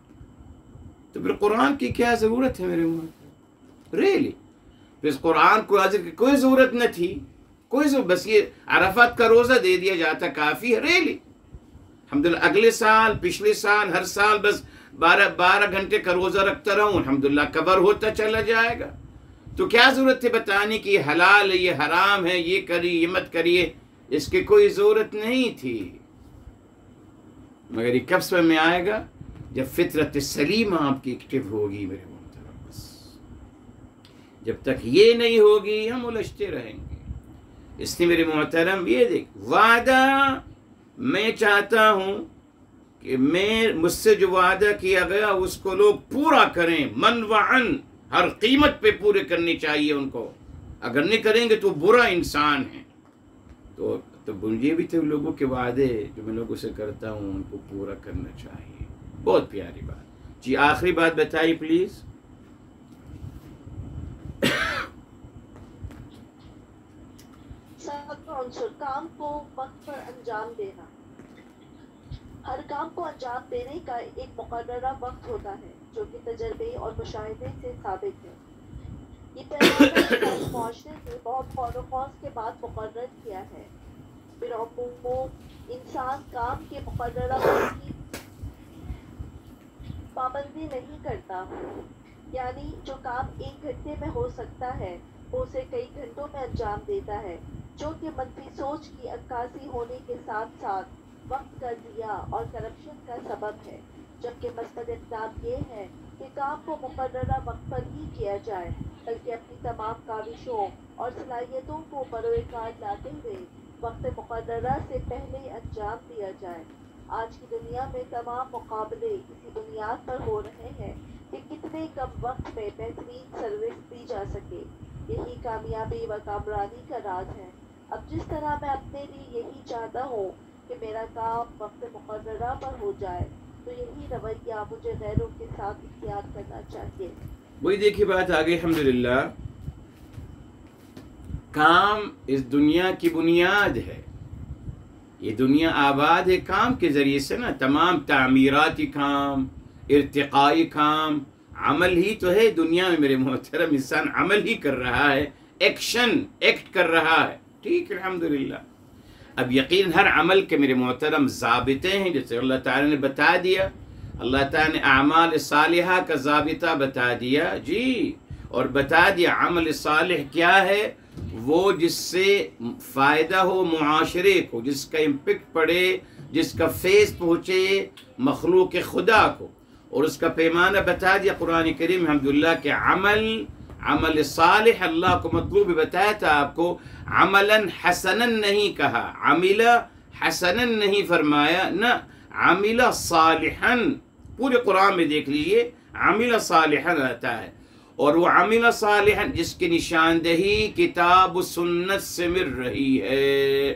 तो फिर कुरान की क्या ज़रूरत है मेरे मोहतरम? रियली फिर कुरान को हाजिर की कोई ज़रूरत न थी, कोई ज़रूरत, बस ये अरफात का रोज़ा दे दिया जाता काफ़ी है। रियली अल्हम्दुलिल्लाह अगले साल, पिछले साल, हर साल बस बारह बारह घंटे का रोज़ा रखता रहूं, अल्हम्दुलिल्लाह कवर होता चला जाएगा। तो क्या ज़रूरत है बताने की ये हलाल है, ये हराम है, ये करिए, ये मत करिए? इसकी कोई ज़रूरत नहीं थी। मगर ये कब समझ में आएगा? जब फितरत सलीमा आपकी एक्टिव होगी मेरे मोहतरम। बस جب تک یہ نہیں ہوگی ہم الجھتے رہیں گے. اس لیے میرے محترم یہ دیکھ، وعدہ میں چاہتا ہوں کہ میں مجھ سے جو وعدہ کیا گیا اس کو لوگ پورا کریں، من وعن، ہر قیمت پہ پورے کرنی چاہیے ان کو. اگر نہیں کریں گے تو برا انسان ہے. تو تو مجھے بھی تو لوگوں کے وعدے جو میں لوگوں سے کرتا ہوں ان کو پورا کرنا چاہیے. بہت پیاری بات. جی آخری بات بتائیے پلیز. عنصر کام کو وقت پر انجام دینا. ہر کام کو انجام دینے کا ایک مقررہ وقت ہوتا ہے جو کہ تجربے اور مشاہدے سے ثابت ہے. یہ پیغام معاشرے نے بہت غور و خوض کے بعد مقرر کیا ہے. بالعموم انسان کام کے مقررہ وقت کی پابندی نہیں کرتا، یعنی جو کام ایک گھنٹے میں ہو سکتا ہے وہ اسے کئی گھنٹوں میں انجام دیتا ہے، جو کہ منفی سوچ کی عکاسی ہونے کے ساتھ ساتھ وقت کا ضیاع اور کرپشن کا سبب ہے. جبکہ مثبت اقدام یہ ہے کہ کام کو مقررہ وقت پر ہی کیا جائے، بلکہ اپنی تمام کاوشوں اور صلاحیتوں کو بروئے کار لاتے ہوئے وقت مقررہ سے پہلے انجام دیا جائے. آج کی دنیا میں تمام مقابلے اسی بنیاد پر ہو رہے ہیں کہ کتنے کم وقت میں بہترین سروس دی جا سکے. یہی کامیابی و کامرانی کا راز ہے. اب جس طرح میں اپنے لیے یہی چاہتا ہوں کہ میرا کام وقت مقررہ پر ہو جائے، تو یہی رویہ مجھے غیروں کے ساتھ اختیار کرنا چاہیے. وہی دیکھی بات آگے. الحمدللہ کام اس دنیا کی بنیاد ہے. یہ دنیا آباد ہے کام کے ذریعے سے نا. تمام تعمیراتی کام، ارتقائی کام، عمل ہی تو ہے دنیا میں. میرے محترم انسان عمل ہی کر رہا ہے، ایکشن ایکٹ کر رہا ہے. ٹھیک ہے الحمدللہ. اب یقین ہر عمل کے میرے محترم ضابطے ہیں، جیسے اللہ تعالیٰ نے بتا دیا. اللہ تعالیٰ نے اعمال صالحہ کا ضابطہ بتا دیا جی، اور بتا دیا عمل صالح کیا ہے. وہ جس سے فائدہ ہو معاشرے کو، جس کا امپیکٹ پڑے، جس کا فیض پہنچے مخلوق خدا کو. اور اس کا پیمانہ بتا دیا قرآن کریم الحمدللہ کہ عمل عمل صالح اللہ کو مطلوب بتایا تھا آپ کو. عملاً حسناً نہیں کہا، عمل حسناً نہیں فرمایا، نہ عمل صالحاً. پورے قرآن میں دیکھ لیجئے عمل صالحاً آتا ہے. اور وہ عمل صالحاً جس کی نشاندہی کتاب و سنت سے مل رہی ہے.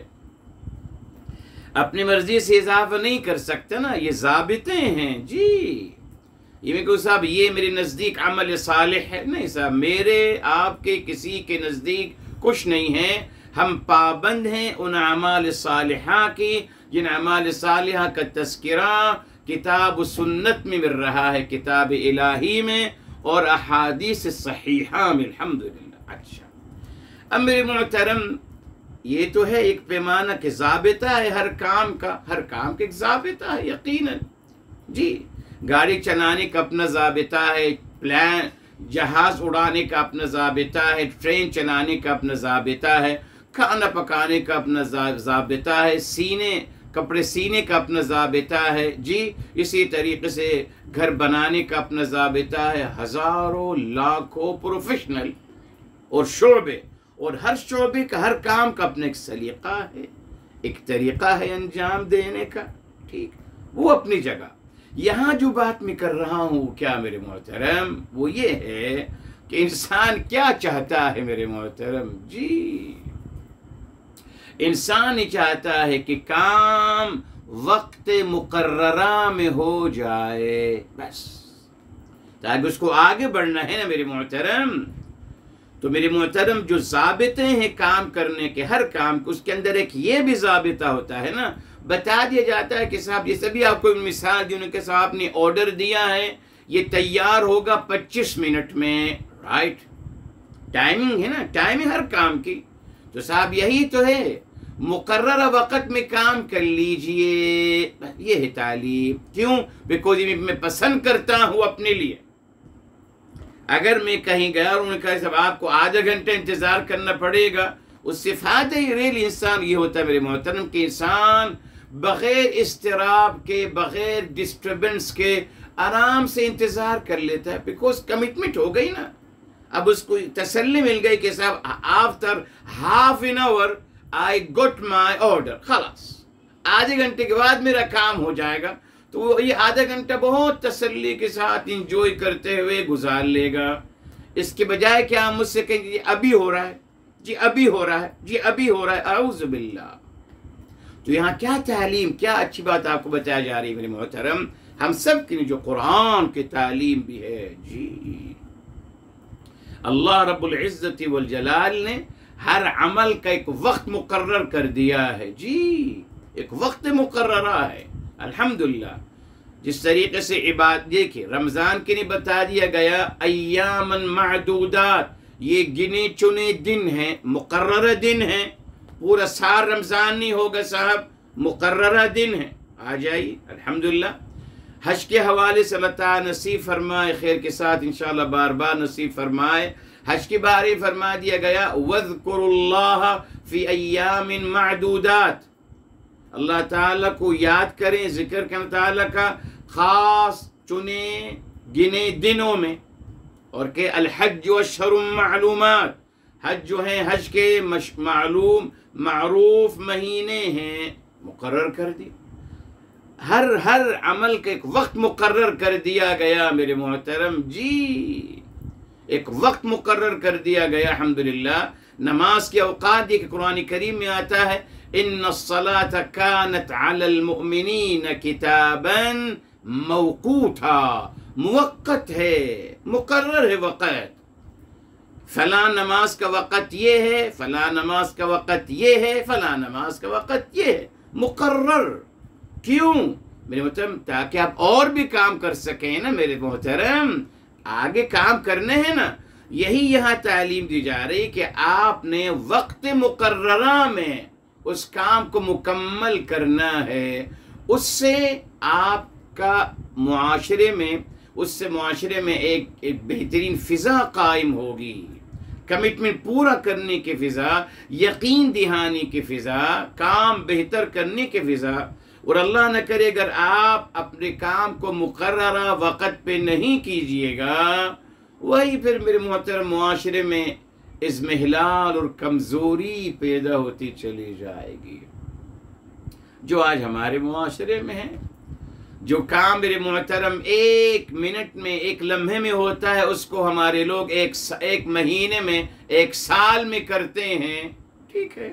اپنی مرضی سے اضافہ نہیں کر سکتے نا، یہ ضابطے ہیں جی. یہ میں کہوں صاحب یہ میرے نزدیک عمل صالح ہے، نہیں صاحب میرے آپ کے کسی کے نزدیک کچھ نہیں ہے. ہم پابند ہیں ان اعمال صالحہ کی جن اعمال صالحہ کا تذکرہ کتاب و سنت میں مل رہا ہے، کتاب الہی میں اور احادیث صحیحہ میں الحمدللہ. اچھا اب میرے محترم یہ تو ہے ایک پیمانہ کہ ضابطہ ہے ہر کام کا، ہر کام کا ایک ضابطہ ہے یقیناً جی. گاڑی چلانے کا اپنا ضابطہ ہے، پلان جہاز اڑانے کا اپنا ضابطہ ہے، ٹرین چلانے کا اپنا ضابطہ ہے، کھانا پکانے کا اپنا ضابطہ ہے، سینے کپڑے سینے کا اپنا ضابطہ ہے جی. اسی طریقے سے گھر بنانے کا اپنا ضابطہ ہے. ہزاروں لاکھوں پروفیشنل اور شعبے، اور ہر شعبے کا ہر کام کا اپنا ایک سلیقہ ہے، ایک طریقہ ہے انجام دینے کا. ٹھیک وہ اپنی جگہ. یہاں جو بات میں کر رہا ہوں کیا میرے محترم، وہ یہ ہے کہ انسان کیا چاہتا ہے میرے محترم جی. انسان ہی چاہتا ہے کہ کام وقت مقررہ میں ہو جائے بس، تاکہ اس کو آگے بڑھنا ہے نا میرے محترم. تو میرے محترم جو ضابطے ہیں کام کرنے کے، ہر کام کو اس کے اندر ایک یہ بھی ضابطہ ہوتا ہے نا. بتا دیا جاتا ہے کہ صاحب یہ سبھی آپ کو مثال دی کہ صاحب نے آرڈر دیا ہے یہ تیار ہوگا پچیس منٹ میں، رائٹ. ٹائمنگ ہے نا، ٹائمنگ ہر کام کی. تو صاحب یہی تو ہے، مقررہ وقت میں کام کر لیجئے. یہ ہے تعلیم. کیوں؟ بیکوز میں پسند کرتا ہوں اپنے لیے. اگر میں کہیں گیا اور انہوں نے کہا صاحب آپ کو آدھا گھنٹہ انتظار کرنا پڑے گا، اس سے فائدہ ہی ریل انسان یہ ہوتا ہے میرے محترم کہ انسان بغیر اضطراب کے، بغیر ڈسٹربنس کے آرام سے انتظار کر لیتا ہے، بیکوز کمٹمنٹ ہو گئی نا. अब उसको तसल्ली मिल गई कि साहब after half an hour I got my order, खलास आधे घंटे के बाद मेरा काम हो जाएगा। तो वो ये आधा घंटा बहुत तसल्ली के साथ इंजॉय करते हुए गुजार लेगा। इसके बजाय कि आप मुझसे कहेंगे जी अभी हो रहा है, जी अभी हो रहा है, जी अभी हो रहा है, आऊज़ बिल्लाह। तो यहाँ क्या तालीम, क्या अच्छी बात आपको बताया जा रही है मेरे मोहतरम, हम सब के लिए जो कुरान की तालीम भी है जी। अल्लाह रब्बुल इज़्ज़ति वल जलाल ने हर अमल का एक वक्त मुकर्रर कर दिया है जी, एक वक्त मुकर्ररा है। अल्हम्दुलिल्लाह जिस तरीके से इबादत, देखिए रमज़ान के लिए बता दिया गया अय्यामन मादूदात, ये गिने चुने दिन हैं, मुकर्रर दिन हैं। पूरा साल रमज़ान नहीं होगा साहब, मुकर्ररा दिन है। आ जाइए अल्हम्दुलिल्लाह। हज के हवाले से अल्लाह ताला नसीब फरमाए, खैर के साथ इंशाअल्लाह बार बार नसीब फरमाए। हज के बारे में फरमा दिया गया वज़्कुरुल्लाह फ़ी अय्यामिन मादूदात, अल्लाह ताला को याद करें, जिक्र करें ताला का खास चुने गिने दिनों में। और के अल-हज्ज अश्हुरुम मालूमात, हज जो है हज के मालूम मारूफ महीने हैं, मुकर्रर कर दी। हर हर अमल के एक वक्त मुकर्रर कर दिया गया मेरे मोहतरम जी, एक वक्त मुकर्रर कर दिया गया अल्हम्दुलिल्लाह। नमाज के औकात देखिए कुरान करीम में आता है इन्नस्सलात कानत अलल मुमिनीन किताबन मौकूता, मुवक्कत है, मुकर्रर है वक़्त। फला नमाज का वक़्त ये है, फला नमाज का वक़्त ये है, फला नमाज का वक़्त ये है, मुकर्रर। क्यों मेरे मोहतरम? ताकि आप और भी काम कर सकें ना मेरे मोहतरम, आगे काम करने हैं ना। यही यहाँ तालीम दी जा रही कि आपने वक्त मुकर्ररा में उस काम को मुकम्मल करना है। उससे आपका मुआशरे में उससे मुआशरे में एक एक बेहतरीन फ़िज़ा कायम होगी, कमिटमेंट पूरा करने की फ़िज़ा, यकीन दिहानी की फ़िज़ा, काम बेहतर करने की फ़िज़ा। और अल्लाह न करे अगर आप अपने काम को मुकर्ररा वक़्त पे नहीं कीजिएगा, वही फिर मेरे मोहतरम मुआशरे में इज़्मिहलाल और कमज़ोरी पैदा होती चली जाएगी, जो आज हमारे मुआशरे में है। जो काम मेरे मोहतरम एक मिनट में, एक लम्हे में होता है, उसको हमारे लोग एक एक महीने में, एक साल में करते हैं। ठीक है,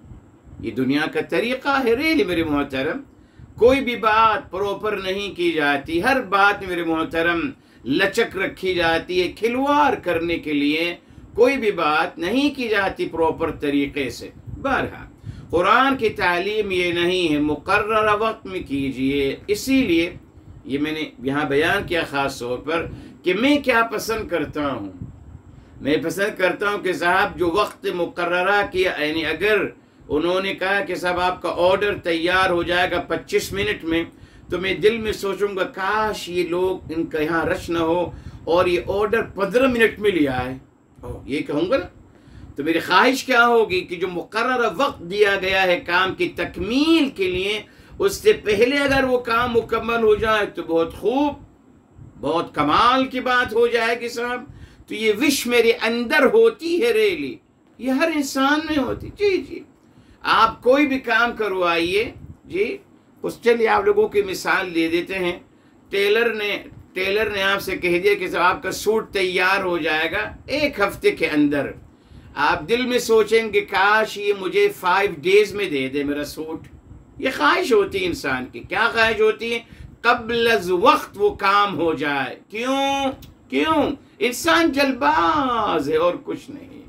ये दुनिया का तरीक़ा है। रेली मेरे मोहतरम कोई भी बात प्रॉपर नहीं की जाती, हर बात मेरे मोहतरम लचक रखी जाती है, खिलवाड़ करने के लिए कोई भी बात नहीं की जाती प्रॉपर तरीक़े से। बहरहाल कुरान की तालीम ये नहीं है, मुकर्रर वक्त में कीजिए। इसीलिए ये मैंने यहाँ बयान किया ख़ास तौर पर कि मैं क्या पसंद करता हूँ। मैं पसंद करता हूँ कि साहब जो वक्त मुकर्ररा किया, यानी अगर उन्होंने कहा कि साहब आपका ऑर्डर तैयार हो जाएगा पच्चीस मिनट में, तो मैं दिल में सोचूंगा काश ये लोग, इनका यहाँ रश न हो और ये ऑर्डर पंद्रह मिनट में लिया है, ये कहूँगा ना। तो मेरी ख्वाहिश क्या होगी कि जो मुकर्रर वक्त दिया गया है काम की तकमील के लिए, उससे पहले अगर वो काम मुकम्मल हो जाए तो बहुत खूब, बहुत कमाल की बात हो जाएगी साहब। तो ये विश मेरे अंदर होती है रेली, ये हर इंसान में होती। जी जी, आप कोई भी काम करवाइए जी। उस चलिए आप लोगों की मिसाल दे देते हैं। टेलर ने टेलर ने आपसे कह दिया कि साहब आपका सूट तैयार हो जाएगा एक हफ्ते के अंदर। आप दिल में सोचेंगे काश ये मुझे फाइव डेज में दे दे मेरा सूट। ये ख्वाहिश होती है इंसान की। क्या ख्वाहिश होती है? कब्ल वक्त वो काम हो जाए। क्यों क्यों? इंसान जल्दबाज है और कुछ नहीं,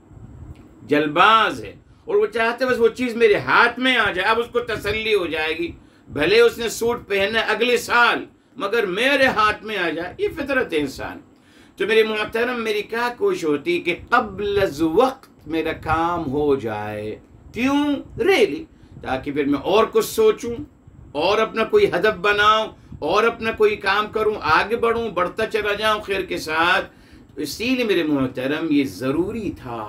जल्दबाज है और वो चाहते बस वो चीज़ मेरे हाथ में आ जाए। अब उसको तसल्ली हो जाएगी, भले उसने सूट पहना अगले साल मगर मेरे हाथ में आ जाए। ये फितरत है इंसान। तो मेरे मोहतरम मेरी क्या कोशिश होती कि कब्ल वक्त मेरा काम हो जाए। क्यों रेली? ताकि फिर मैं और कुछ सोचूं और अपना कोई हदफ बनाऊं और अपना कोई काम करूं, आगे बढ़ूं, बढ़ता चला जाऊं खैर के साथ। तो इसीलिए मेरे मोहतरम ये ज़रूरी था।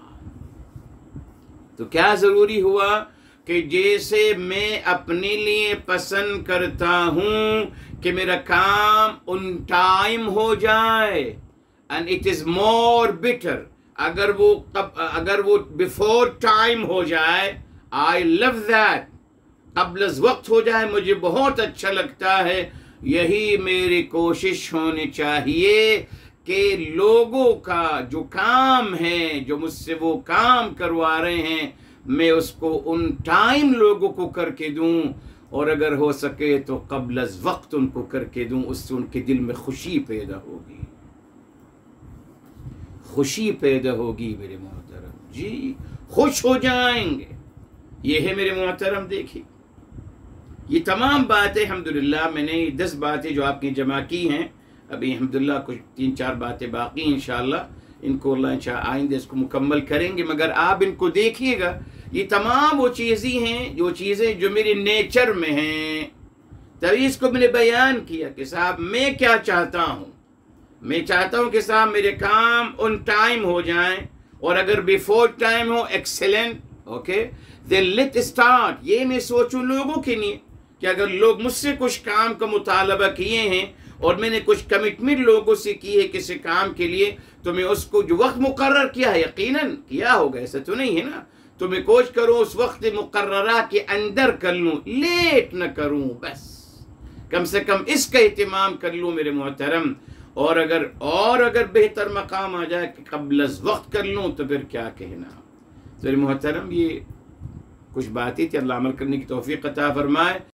तो क्या ज़रूरी हुआ कि जैसे मैं अपने लिए पसंद करता हूं कि मेरा काम उन टाइम हो जाए, and it is more bitter. اگر وہ اگر وہ before time ہو جائے, I love that. قبل از وقت ہو جائے مجھے بہت اچھا لگتا ہے. یہی میری کوشش ہونی چاہیے کہ لوگوں کا جو کام ہے, جو مجھ سے وہ کام کروا رہے ہیں, میں اس کو ان ٹائم لوگوں کو کر کے دوں, اور اگر ہو سکے تو قبل از وقت ان کو کر کے دوں. اس سے ان کے دل میں خوشی پیدا ہوگی, خوشی پیدا ہوگی میرے محترم. جی خوش ہو جائیں گے. یہ ہے میرے محترم. دیکھیے یہ تمام باتیں الحمدللہ میں نے دس باتیں جو آپ کی جمع کی ہیں, ابھی الحمدللہ کچھ تین چار باتیں باقی ہیں, انشاءاللہ ان کو اللہ انشاءاللہ آئندہ اس کو مکمل کریں گے. مگر آپ ان کو دیکھیے گا, یہ تمام وہ چیزیں ہیں جو چیزیں جو میرے نیچر میں ہیں. تبھی اس کو میں نے بیان کیا کہ صاحب میں کیا چاہتا ہوں. میں چاہتا ہوں کہ صاحب میرے کام ان ٹائم ہو جائیں, اور اگر بیفور ٹائم ہو excellent, okay then let start. یہ میں سوچوں لوگوں کے لیے کہ اگر لوگ مجھ سے کچھ کام کا مطالبہ کیے ہیں اور میں نے کچھ کمٹمنٹ لوگوں سے کی ہے کسی کام کے لیے, تو میں اس کو جو وقت مقرر کیا ہے یقیناً کیا ہوگا, ایسا تو نہیں ہے نا, تو میں کوشش کروں اس وقت مقررہ کے اندر کر لوں, لیٹ نہ کروں, بس کم سے کم اس کا اہتمام کر لوں میرے محترم. اور اگر اور اگر بہتر مقام آ جائے کہ قبل از وقت کر لوں تو پھر کیا کہنا. تو میرے محترم یہ کچھ باتیں تھی, اللہ عمل کرنے کی توفیق عطا فرمائے.